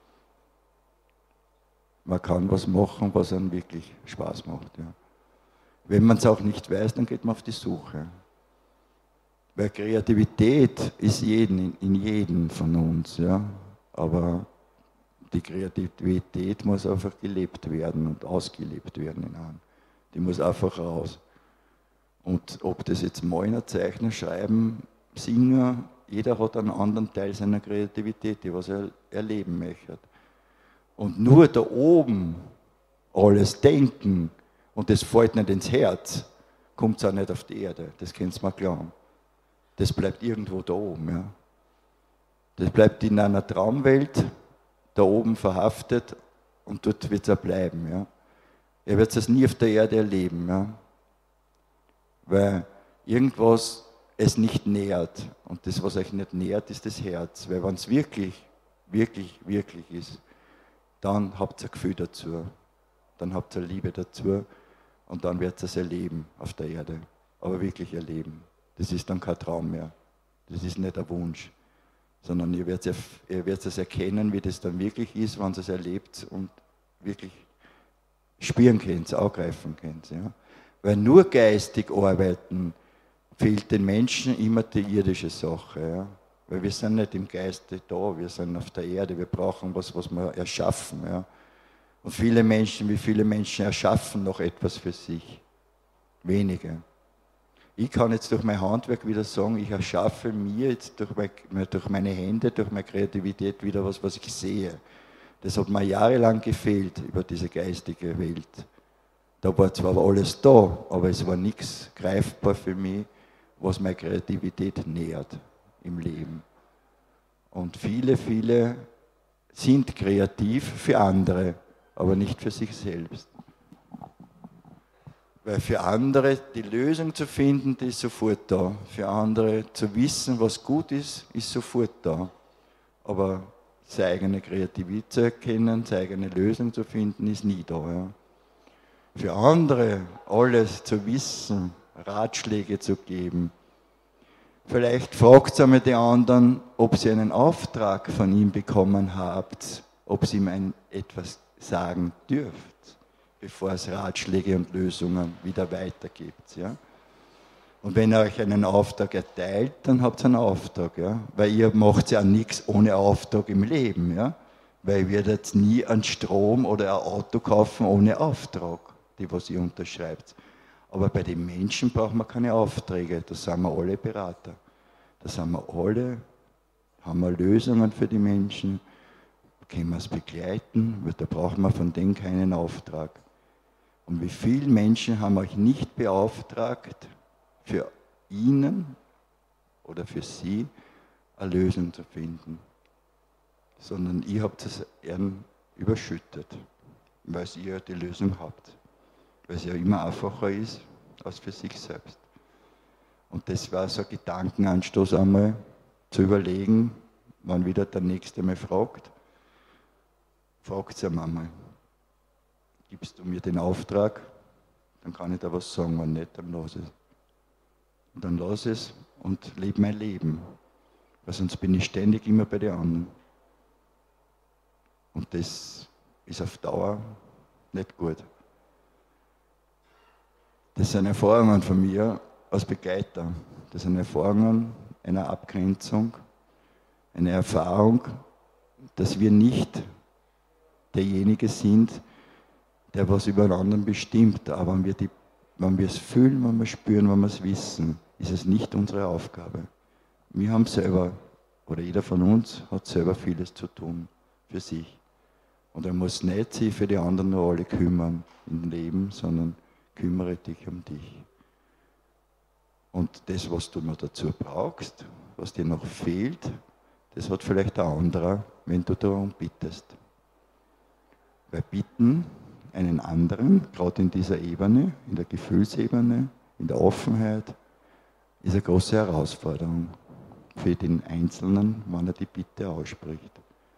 Man kann was machen, was einem wirklich Spaß macht. Ja. Wenn man es auch nicht weiß, dann geht man auf die Suche. Weil Kreativität ist in jedem von uns. Ja. Aber die Kreativität muss einfach gelebt werden und ausgelebt werden in einem. Die muss einfach raus. Und ob das jetzt Malen, Zeichnen, Schreiben, Singen, jeder hat einen anderen Teil seiner Kreativität, die was er erleben möchte. Und nur da oben alles denken und das fällt nicht ins Herz, kommt es auch nicht auf die Erde, das könnt ihr mal glauben. Das bleibt irgendwo da oben. Ja. Das bleibt in einer Traumwelt da oben verhaftet, und dort wird es auch bleiben. Ja. Ihr werdet es nie auf der Erde erleben. Ja. Weil irgendwas es nicht nährt. Und das, was euch nicht nährt, ist das Herz. Weil wenn es wirklich, wirklich, wirklich ist, dann habt ihr ein Gefühl dazu. Dann habt ihr Liebe dazu. Und dann werdet ihr es erleben auf der Erde. Aber wirklich erleben. Das ist dann kein Traum mehr. Das ist nicht ein Wunsch. Sondern ihr werdet es erkennen, wie das dann wirklich ist, wenn ihr es erlebt und wirklich spüren könnt, angreifen könnt. Ja. Weil nur geistig arbeiten fehlt den Menschen immer die irdische Sache. Ja. Weil wir sind nicht im Geiste da, wir sind auf der Erde, wir brauchen was wir erschaffen. Ja. Und wie viele Menschen erschaffen noch etwas für sich? Wenige. Ich kann jetzt durch mein Handwerk wieder sagen, ich erschaffe mir jetzt durch meine Hände, durch meine Kreativität wieder was ich sehe. Das hat mir jahrelang gefehlt über diese geistige Welt. Da war zwar alles da, aber es war nichts greifbar für mich, was meine Kreativität nährt im Leben. Und viele sind kreativ für andere, aber nicht für sich selbst. Weil für andere die Lösung zu finden, die ist sofort da. Für andere zu wissen, was gut ist, ist sofort da. Aber seine eigene Kreativität zu erkennen, seine eigene Lösung zu finden, ist nie da. Ja. Für andere alles zu wissen, Ratschläge zu geben. Vielleicht fragt einmal die anderen, ob sie einen Auftrag von ihm bekommen habt, ob sie ihm etwas sagen dürft, bevor es Ratschläge und Lösungen wieder weitergibt. Ja? Und wenn er euch einen Auftrag erteilt, dann habt ihr einen Auftrag. Ja? Weil ihr macht ja nichts ohne Auftrag im Leben. Ja? Weil ihr werdet nie einen Strom oder ein Auto kaufen ohne Auftrag, die was ihr unterschreibt. Aber bei den Menschen brauchen wir keine Aufträge, da sind wir alle Berater. Da sind wir alle, haben wir Lösungen für die Menschen, können wir es begleiten, weil da brauchen wir von denen keinen Auftrag. Und wie viele Menschen haben euch nicht beauftragt, für ihnen oder für sie eine Lösung zu finden, sondern ihr habt es ihnen überschüttet, weil ihr die Lösung habt. Weil es ja immer einfacher ist, als für sich selbst. Und das war so ein Gedankenanstoß einmal, zu überlegen, wann wieder der Nächste mal fragt, fragt sie Mama, gibst du mir den Auftrag, dann kann ich da was sagen, wenn nicht, dann lass es. Und dann lass es und lebe mein Leben, weil sonst bin ich ständig immer bei den anderen. Und das ist auf Dauer nicht gut. Das sind Erfahrungen von mir als Begleiter. Das sind Erfahrungen einer Abgrenzung, eine Erfahrung, dass wir nicht derjenige sind, der was über einen anderen bestimmt. Aber wenn wir es fühlen, wenn wir es spüren, wenn wir es wissen, ist es nicht unsere Aufgabe. Wir haben selber, oder jeder von uns hat selber vieles zu tun für sich. Und er muss nicht sich für die anderen nur alle kümmern im Leben, sondern kümmere dich um dich. Und das, was du noch dazu brauchst, was dir noch fehlt, das hat vielleicht ein anderer, wenn du darum bittest. Weil bitten einen anderen, gerade in dieser Ebene, in der Gefühlsebene, in der Offenheit, ist eine große Herausforderung für den Einzelnen, wenn er die Bitte ausspricht.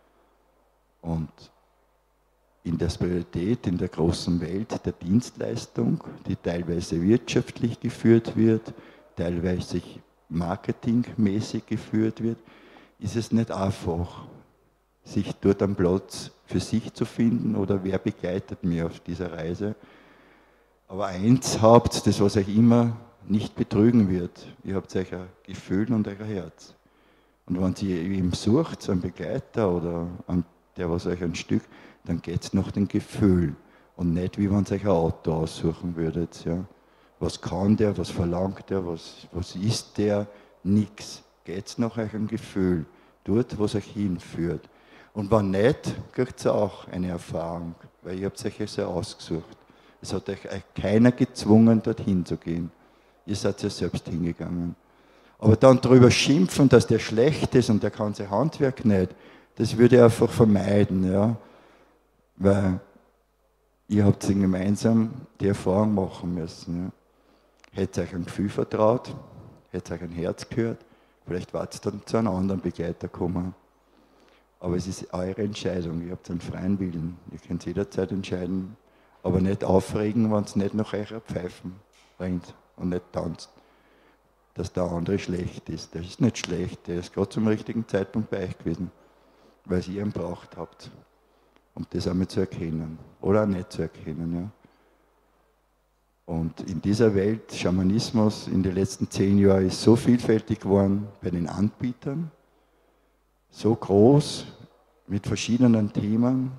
Und in der Spiritualität, in der großen Welt der Dienstleistung, die teilweise wirtschaftlich geführt wird, teilweise marketingmäßig geführt wird, ist es nicht einfach, sich dort einen Platz für sich zu finden oder wer begleitet mich auf dieser Reise. Aber eins habt, das was euch immer nicht betrügen wird, ihr habt euch ein Gefühl und euer Herz. Und wenn ihr ihm sucht, einen Begleiter oder einen, der was euch ein Stück, dann geht es nach dem Gefühl und nicht, wie wenn ihr euch ein Auto aussuchen würdet. Ja. Was kann der, was verlangt der, was ist der? Nix. Geht es nach eurem Gefühl, dort, was euch hinführt. Und wenn nicht, kriegt ihr auch eine Erfahrung, weil ihr habt euch ja so ausgesucht. Es hat euch keiner gezwungen, dorthin zu gehen. Ihr seid ja selbst hingegangen. Aber dann darüber schimpfen, dass der schlecht ist und der kann sein Handwerk nicht, das würde ich einfach vermeiden. Ja? Weil ihr habt gemeinsam die Erfahrung machen müssen. Ja? Hättet ihr euch ein Gefühl vertraut, hättet ihr euch ein Herz gehört, vielleicht wart ihr dann zu einem anderen Begleiter gekommen. Aber es ist eure Entscheidung, ihr habt einen freien Willen. Ihr könnt jederzeit entscheiden, aber nicht aufregen, wenn es nicht nach eurer Pfeifen rennt und nicht tanzt. Dass der andere schlecht ist. Der ist nicht schlecht, der ist gerade zum richtigen Zeitpunkt bei euch gewesen, weil ihr ihn braucht habt. Um das einmal zu erkennen oder auch nicht zu erkennen. Ja. Und in dieser Welt, Schamanismus in den letzten 10 Jahren ist so vielfältig geworden bei den Anbietern, so groß, mit verschiedenen Themen,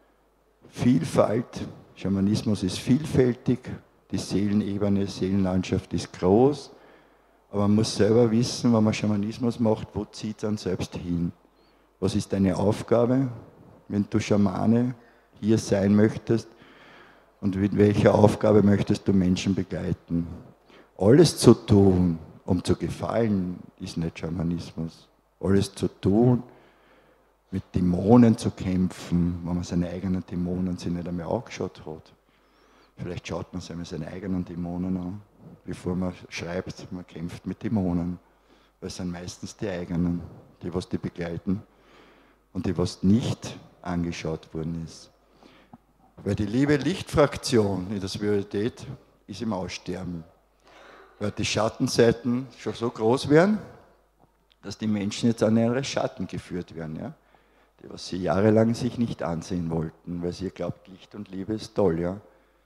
Vielfalt, Schamanismus ist vielfältig, die Seelenebene, Seelenlandschaft ist groß, aber man muss selber wissen, wenn man Schamanismus macht, wo zieht es einen selbst hin? Was ist deine Aufgabe, wenn du Schamane hier sein möchtest und mit welcher Aufgabe möchtest du Menschen begleiten? Alles zu tun, um zu gefallen, ist nicht Schamanismus. Alles zu tun, mit Dämonen zu kämpfen, wenn man seine eigenen Dämonen sich nicht einmal angeschaut hat. Vielleicht schaut man sich einmal seine eigenen Dämonen an, bevor man schreibt, man kämpft mit Dämonen. Weil es sind meistens die eigenen, die was die begleiten und die was nicht angeschaut worden ist. Weil die Liebe-Licht-Fraktion in der Spiritualität ist im Aussterben. Weil die Schattenseiten schon so groß werden, dass die Menschen jetzt an ihre Schatten geführt werden. Ja? Die, was sie jahrelang sich nicht ansehen wollten, weil sie glaubt, Licht und Liebe ist toll. Ja?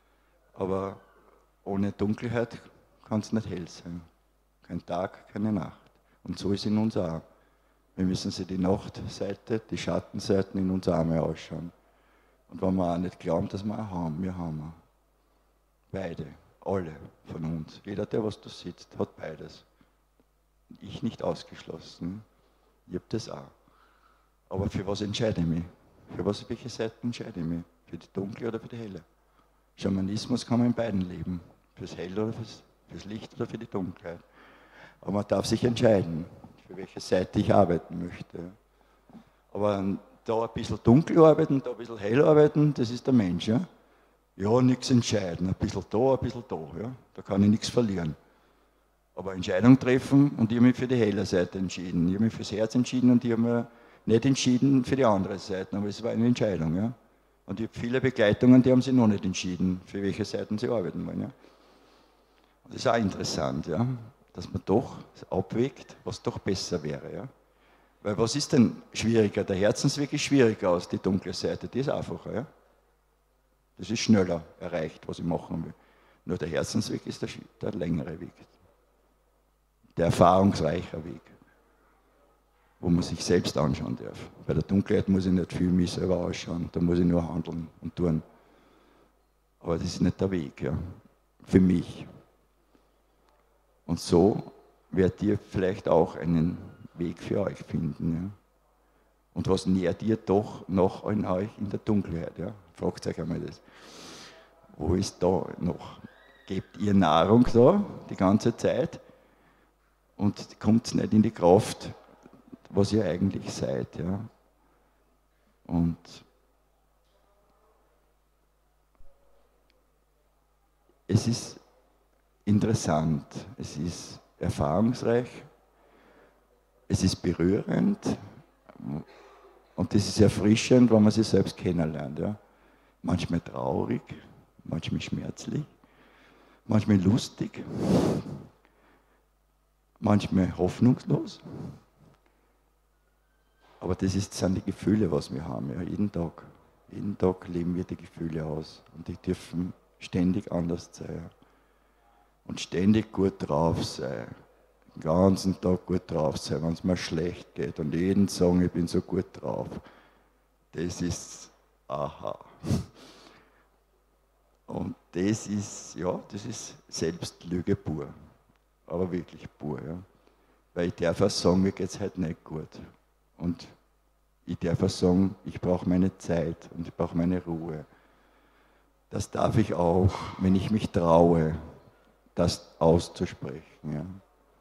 Aber ohne Dunkelheit kann es nicht hell sein. Kein Tag, keine Nacht. Und so ist in uns auch. Wir müssen sie die Nachtseite, die Schattenseiten in uns auch mal ausschauen. Und wenn wir auch nicht glauben, dass wir auch haben, wir haben. Beide, alle von uns. Jeder, der was da sitzt, hat beides. Ich nicht ausgeschlossen. Ich habe das auch. Aber für was entscheide ich mich? Welche Seite entscheide ich mich? Für die dunkle oder für die helle? Schamanismus kann man in beiden leben. Fürs Hell oder fürs Licht oder für die Dunkelheit. Aber man darf sich entscheiden, für welche Seite ich arbeiten möchte. Aber da ein bisschen dunkel arbeiten, da ein bisschen hell arbeiten, das ist der Mensch. Ja, ja nichts entscheiden, ein bisschen da, ein bisschen da. Ja? Da kann ich nichts verlieren. Aber Entscheidung treffen und ich habe mich für die helle Seite entschieden. Ich habe mich fürs Herz entschieden und ich habe mich nicht entschieden für die andere Seite, aber es war eine Entscheidung. Ja? Und ich habe viele Begleitungen, die haben sich noch nicht entschieden, für welche Seiten sie arbeiten wollen. Ja. Und das ist auch interessant, ja, dass man doch abwägt, was doch besser wäre. Ja. Weil was ist denn schwieriger? Der Herzensweg ist schwieriger als die dunkle Seite, die ist einfacher. Ja. Das ist schneller erreicht, was ich machen will. Nur der Herzensweg ist der längere Weg, der erfahrungsreiche Weg, wo man sich selbst anschauen darf. Bei der Dunkelheit muss ich nicht viel mich selber ausschauen, da muss ich nur handeln und tun. Aber das ist nicht der Weg, ja, für mich. Und so werdet ihr vielleicht auch einen Weg für euch finden. Ja. Und was nährt ihr doch noch an euch in der Dunkelheit? Ja? Fragt euch einmal das. Wo ist da noch? Gebt ihr Nahrung da die ganze Zeit und kommt nicht in die Kraft, was ihr eigentlich seid. Ja? Und es ist interessant, es ist erfahrungsreich, es ist berührend und das ist erfrischend, wenn man sich selbst kennenlernt. Ja? Manchmal traurig, manchmal schmerzlich, manchmal lustig, manchmal hoffnungslos. Aber das sind die Gefühle, was wir haben, ja, jeden Tag. Jeden Tag leben wir die Gefühle aus und die dürfen ständig anders sein. Und ständig gut drauf sein. Den ganzen Tag gut drauf sein, wenn es mir schlecht geht und jeden sagen, ich bin so gut drauf. Das ist aha. Und das ist, ja, das ist Selbstlüge pur. Aber wirklich pur, ja. Weil ich darf auch sagen, mir geht es heute nicht gut. Und ich darf auch sagen, ich brauche meine Zeit und ich brauche meine Ruhe. Das darf ich auch, wenn ich mich traue, das auszusprechen. Ja.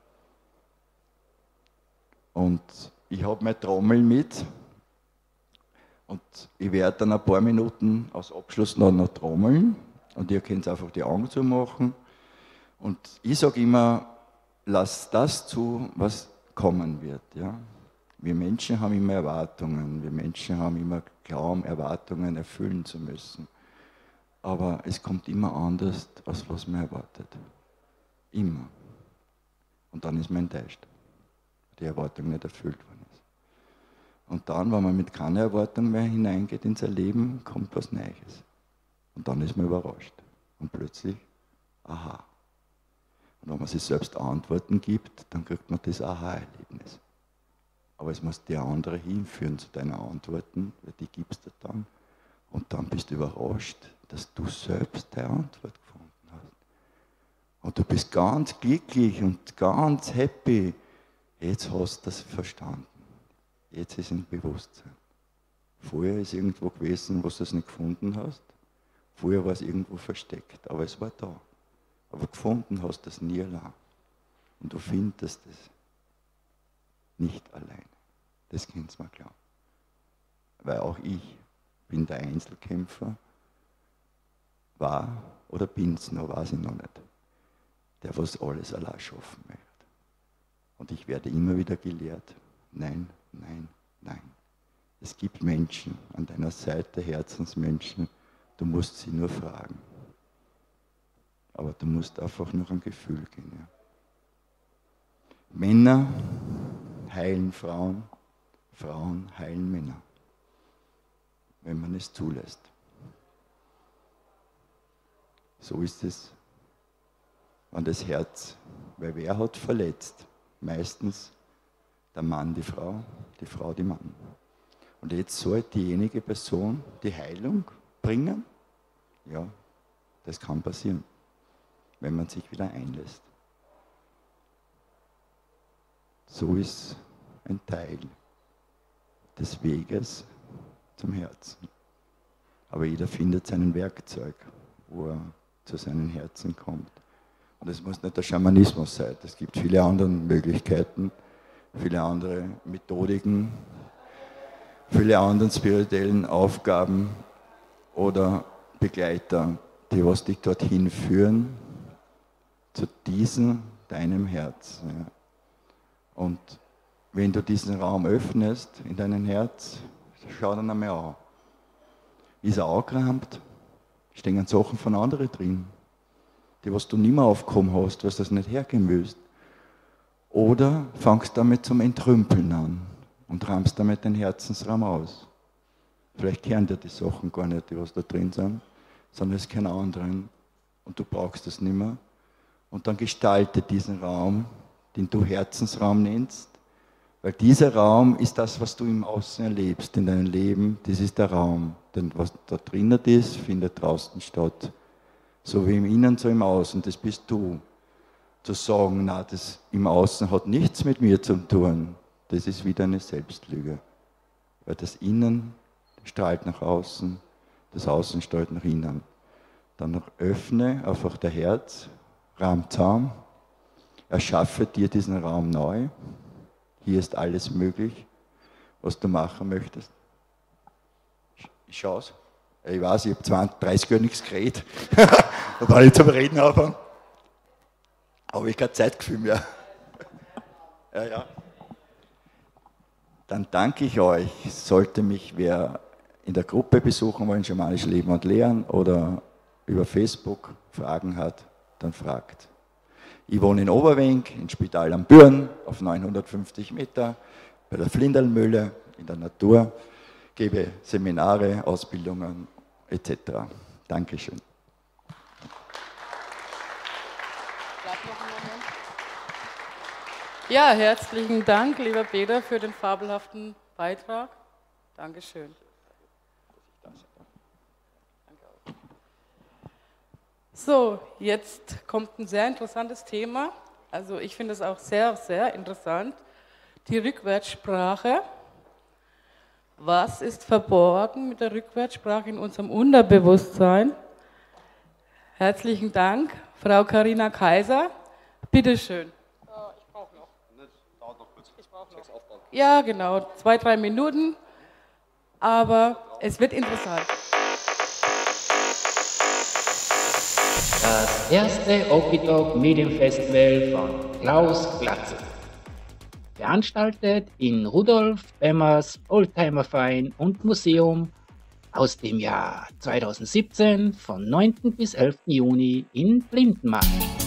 Und ich habe meine Trommel mit und ich werde dann ein paar Minuten als Abschluss noch trommeln und ihr könnt einfach die Augen zumachen. Und ich sage immer, lasst das zu, was kommen wird. Ja. Wir Menschen haben immer Erwartungen, wir Menschen haben immer Glauben, Erwartungen erfüllen zu müssen. Aber es kommt immer anders, als was man erwartet. Immer. Und dann ist man enttäuscht, die Erwartung nicht erfüllt worden ist. Und dann, wenn man mit keiner Erwartung mehr hineingeht ins Erleben, kommt was Neues. Und dann ist man überrascht. Und plötzlich, aha. Und wenn man sich selbst Antworten gibt, dann kriegt man das Aha-Erlebnis. Aber es muss der andere hinführen zu deinen Antworten, weil die gibst du dann. Und dann bist du überrascht, dass du selbst deine Antwort gefunden hast. Und du bist ganz glücklich und ganz happy. Jetzt hast du das verstanden. Jetzt ist ein Bewusstsein. Vorher ist irgendwo gewesen, wo du es nicht gefunden hast. Vorher war es irgendwo versteckt, aber es war da. Aber gefunden hast du es nie allein. Und du findest es nicht alleine. Das kannst du mir glauben. Weil auch ich bin der Einzelkämpfer, war oder bin es noch, weiß ich noch nicht, der was alles allein schaffen möchte. Und ich werde immer wieder gelehrt, nein, nein, nein. Es gibt Menschen an deiner Seite, Herzensmenschen, du musst sie nur fragen. Aber du musst einfach noch ein Gefühl gehen. Ja. Männer heilen Frauen, Frauen heilen Männer, wenn man es zulässt. So ist es an das Herz, weil wer hat verletzt? Meistens der Mann die Frau die Mann. Und jetzt soll diejenige Person die Heilung bringen? Ja, das kann passieren, wenn man sich wieder einlässt. So ist ein Teil des Weges zum Herzen. Aber jeder findet sein Werkzeug, wo er zu seinem Herzen kommt. Und es muss nicht der Schamanismus sein. Es gibt viele andere Möglichkeiten, viele andere Methodiken, viele andere spirituellen Aufgaben oder Begleiter, die was dich dorthin führen, zu diesem deinem Herz. Ja. Und wenn du diesen Raum öffnest in deinem Herz, schau dann einmal an. ist er angerammt, stehen Sachen von anderen drin, die was du nicht mehr aufgekommen hast, was das nicht hergehen willst. Oder fangst damit zum Entrümpeln an und rammst damit den Herzensraum aus. Vielleicht hören dir die Sachen gar nicht, die was da drin sind, sondern es keinen anderen und du brauchst das nicht mehr. Und dann gestalte diesen Raum, den du Herzensraum nennst, weil dieser Raum ist das, was du im Außen erlebst, in deinem Leben, das ist der Raum. Denn was da drinnen ist, findet draußen statt. So wie im Innen, so im Außen, das bist du. Zu sagen, na, das im Außen hat nichts mit mir zu tun, das ist wieder eine Selbstlüge. Weil das Innen strahlt nach außen, das Außen strahlt nach innen. Dann öffne einfach der Herz, Raum zusammen, erschaffe dir diesen Raum neu. Hier ist alles möglich, was du machen möchtest. Ich schaue es. Ich weiß, ich habe 20, 30 Jahre nichts geredet, weil ich zum Reden anfange. Aber ich habe kein Zeitgefühl mehr. Ja. Dann danke ich euch. Sollte mich wer in der Gruppe besuchen wollen, Schamanisch Leben und Lehren, oder über Facebook Fragen hat, dann fragt. Ich wohne in Oberwenk, in Spital am Büren, auf 950 Meter, bei der Flinderlmühle, in der Natur, gebe Seminare, Ausbildungen etc. Dankeschön.
Ja, herzlichen Dank, lieber Peter, für den fabelhaften Beitrag. Dankeschön. So, jetzt kommt ein sehr interessantes Thema. Also ich finde es auch sehr, sehr interessant. Die Rückwärtssprache. Was ist verborgen mit der Rückwärtssprache in unserem Unterbewusstsein? Herzlichen Dank, Frau Carina Kaiser. Bitteschön. Ich brauche noch. Dauert noch kurz. Ich brauche noch. Ja, genau, 2-3 Minuten. Aber es wird interessant.
Das erste Okitalk Medienfestival von Klaus Glatzel. Veranstaltet in Rudolf Bemmers Oldtimerverein und Museum aus dem Jahr 2017 von 9. bis 11. Juni in Blindenmarkt.